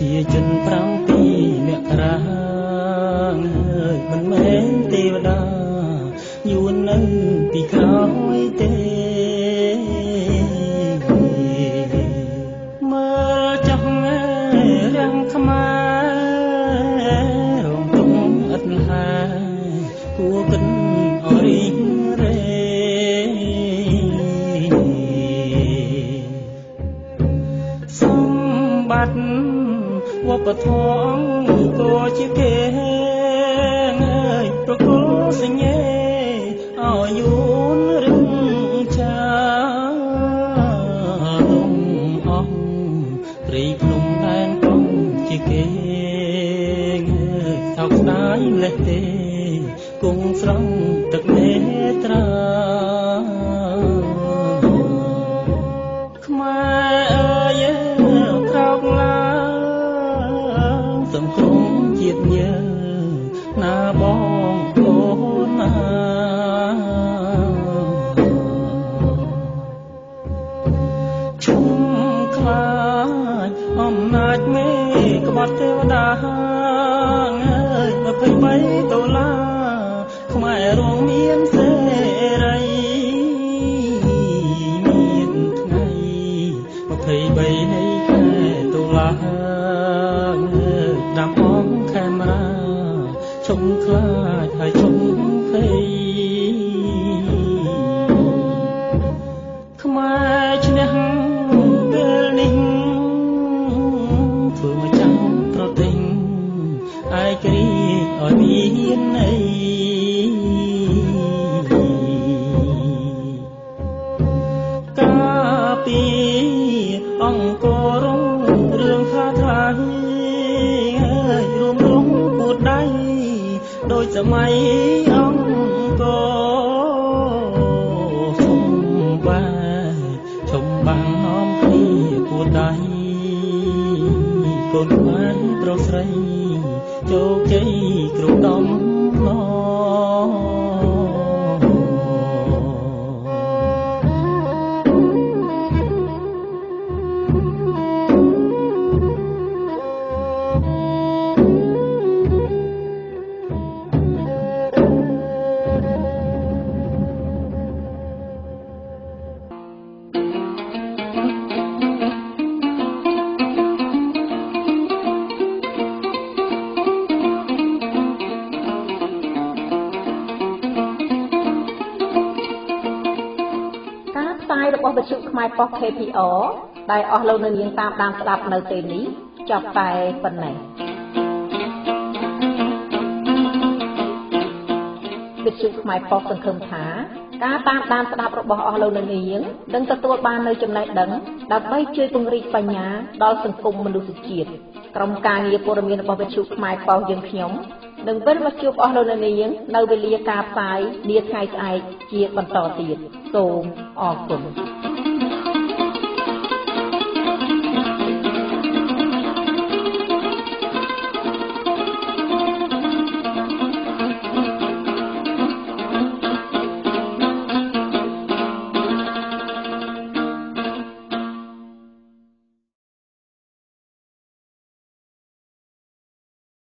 ជាជនប្រាំពីរអ្នករាងហើយមិនមែនទេវតាយួននៅពីក្រោយទេមើលចុះរាំងខ្មែររងទុំឥតហាគួរគិនអរិះរេសម្បត្តិវប្បធម៌ក៏ជាគេហើយប្រគល់សញ្ញេឲ្យយួនរឹងចាលំអស់ព្រៃភ្នំដែនកងជាគេហើយថោកស្ដាយម្លេះទេគង់ស្រង់ទឹកនេត្រាខ្មែរអើយក្រោកឡើងសង្គ្រោះជាតិយើងណាបងប្អូនណាឈុំខ្លាចអំណាចមេក្បត់ទេវតាអើយម្ភៃបីដុល្លារខ្មែររងមានសេរីមានថ្ងៃម្ភៃបីនៃខែតុលាដាំអងខេមរាឈុំខ្លាចហើយឈុំភ័យខ្មែរឈ្នះពេលនេះធ្វើមកចាំប្រទិញឯករាជ្យឲ្យមានន័យការពីអង្គរងរឿងថាថ្លៃរួមរងពួតដៃដោយសម័យអង្គរឈុំបាឈុំបាំងនាំគ្នាពួតដៃកូនខ្មែរប្រុសស្រីជោគជ័យគ្រប់ដំណងរបស់វិទ្យុខ្មែរប៉ុស K P R ដែលអស់លោកនាងតាមដានស្ដាប់នៅពេលនេះចប់តែប៉ុណ្ណេះវិទ្យុខ្មែរប៉ុសសង្ឃឹមថាការតាមដានស្ដាប់របស់អស់លោកនាងនឹងទទួលបាននូវចំណេះដឹងដើម្បីជួយពង្រីកបញ្ញាដល់សង្គមមនុស្សជាតិក្រុមការងារព័ត៌មានរបស់វិទ្យុខ្មែរប៉ុសយើងខ្ញុំនឹងវិលមកជួបអស់លោកនាងនៅវេលាការផ្សាយនាថ្ងៃស្អែកជាបន្តទៀតសូមអរគុណ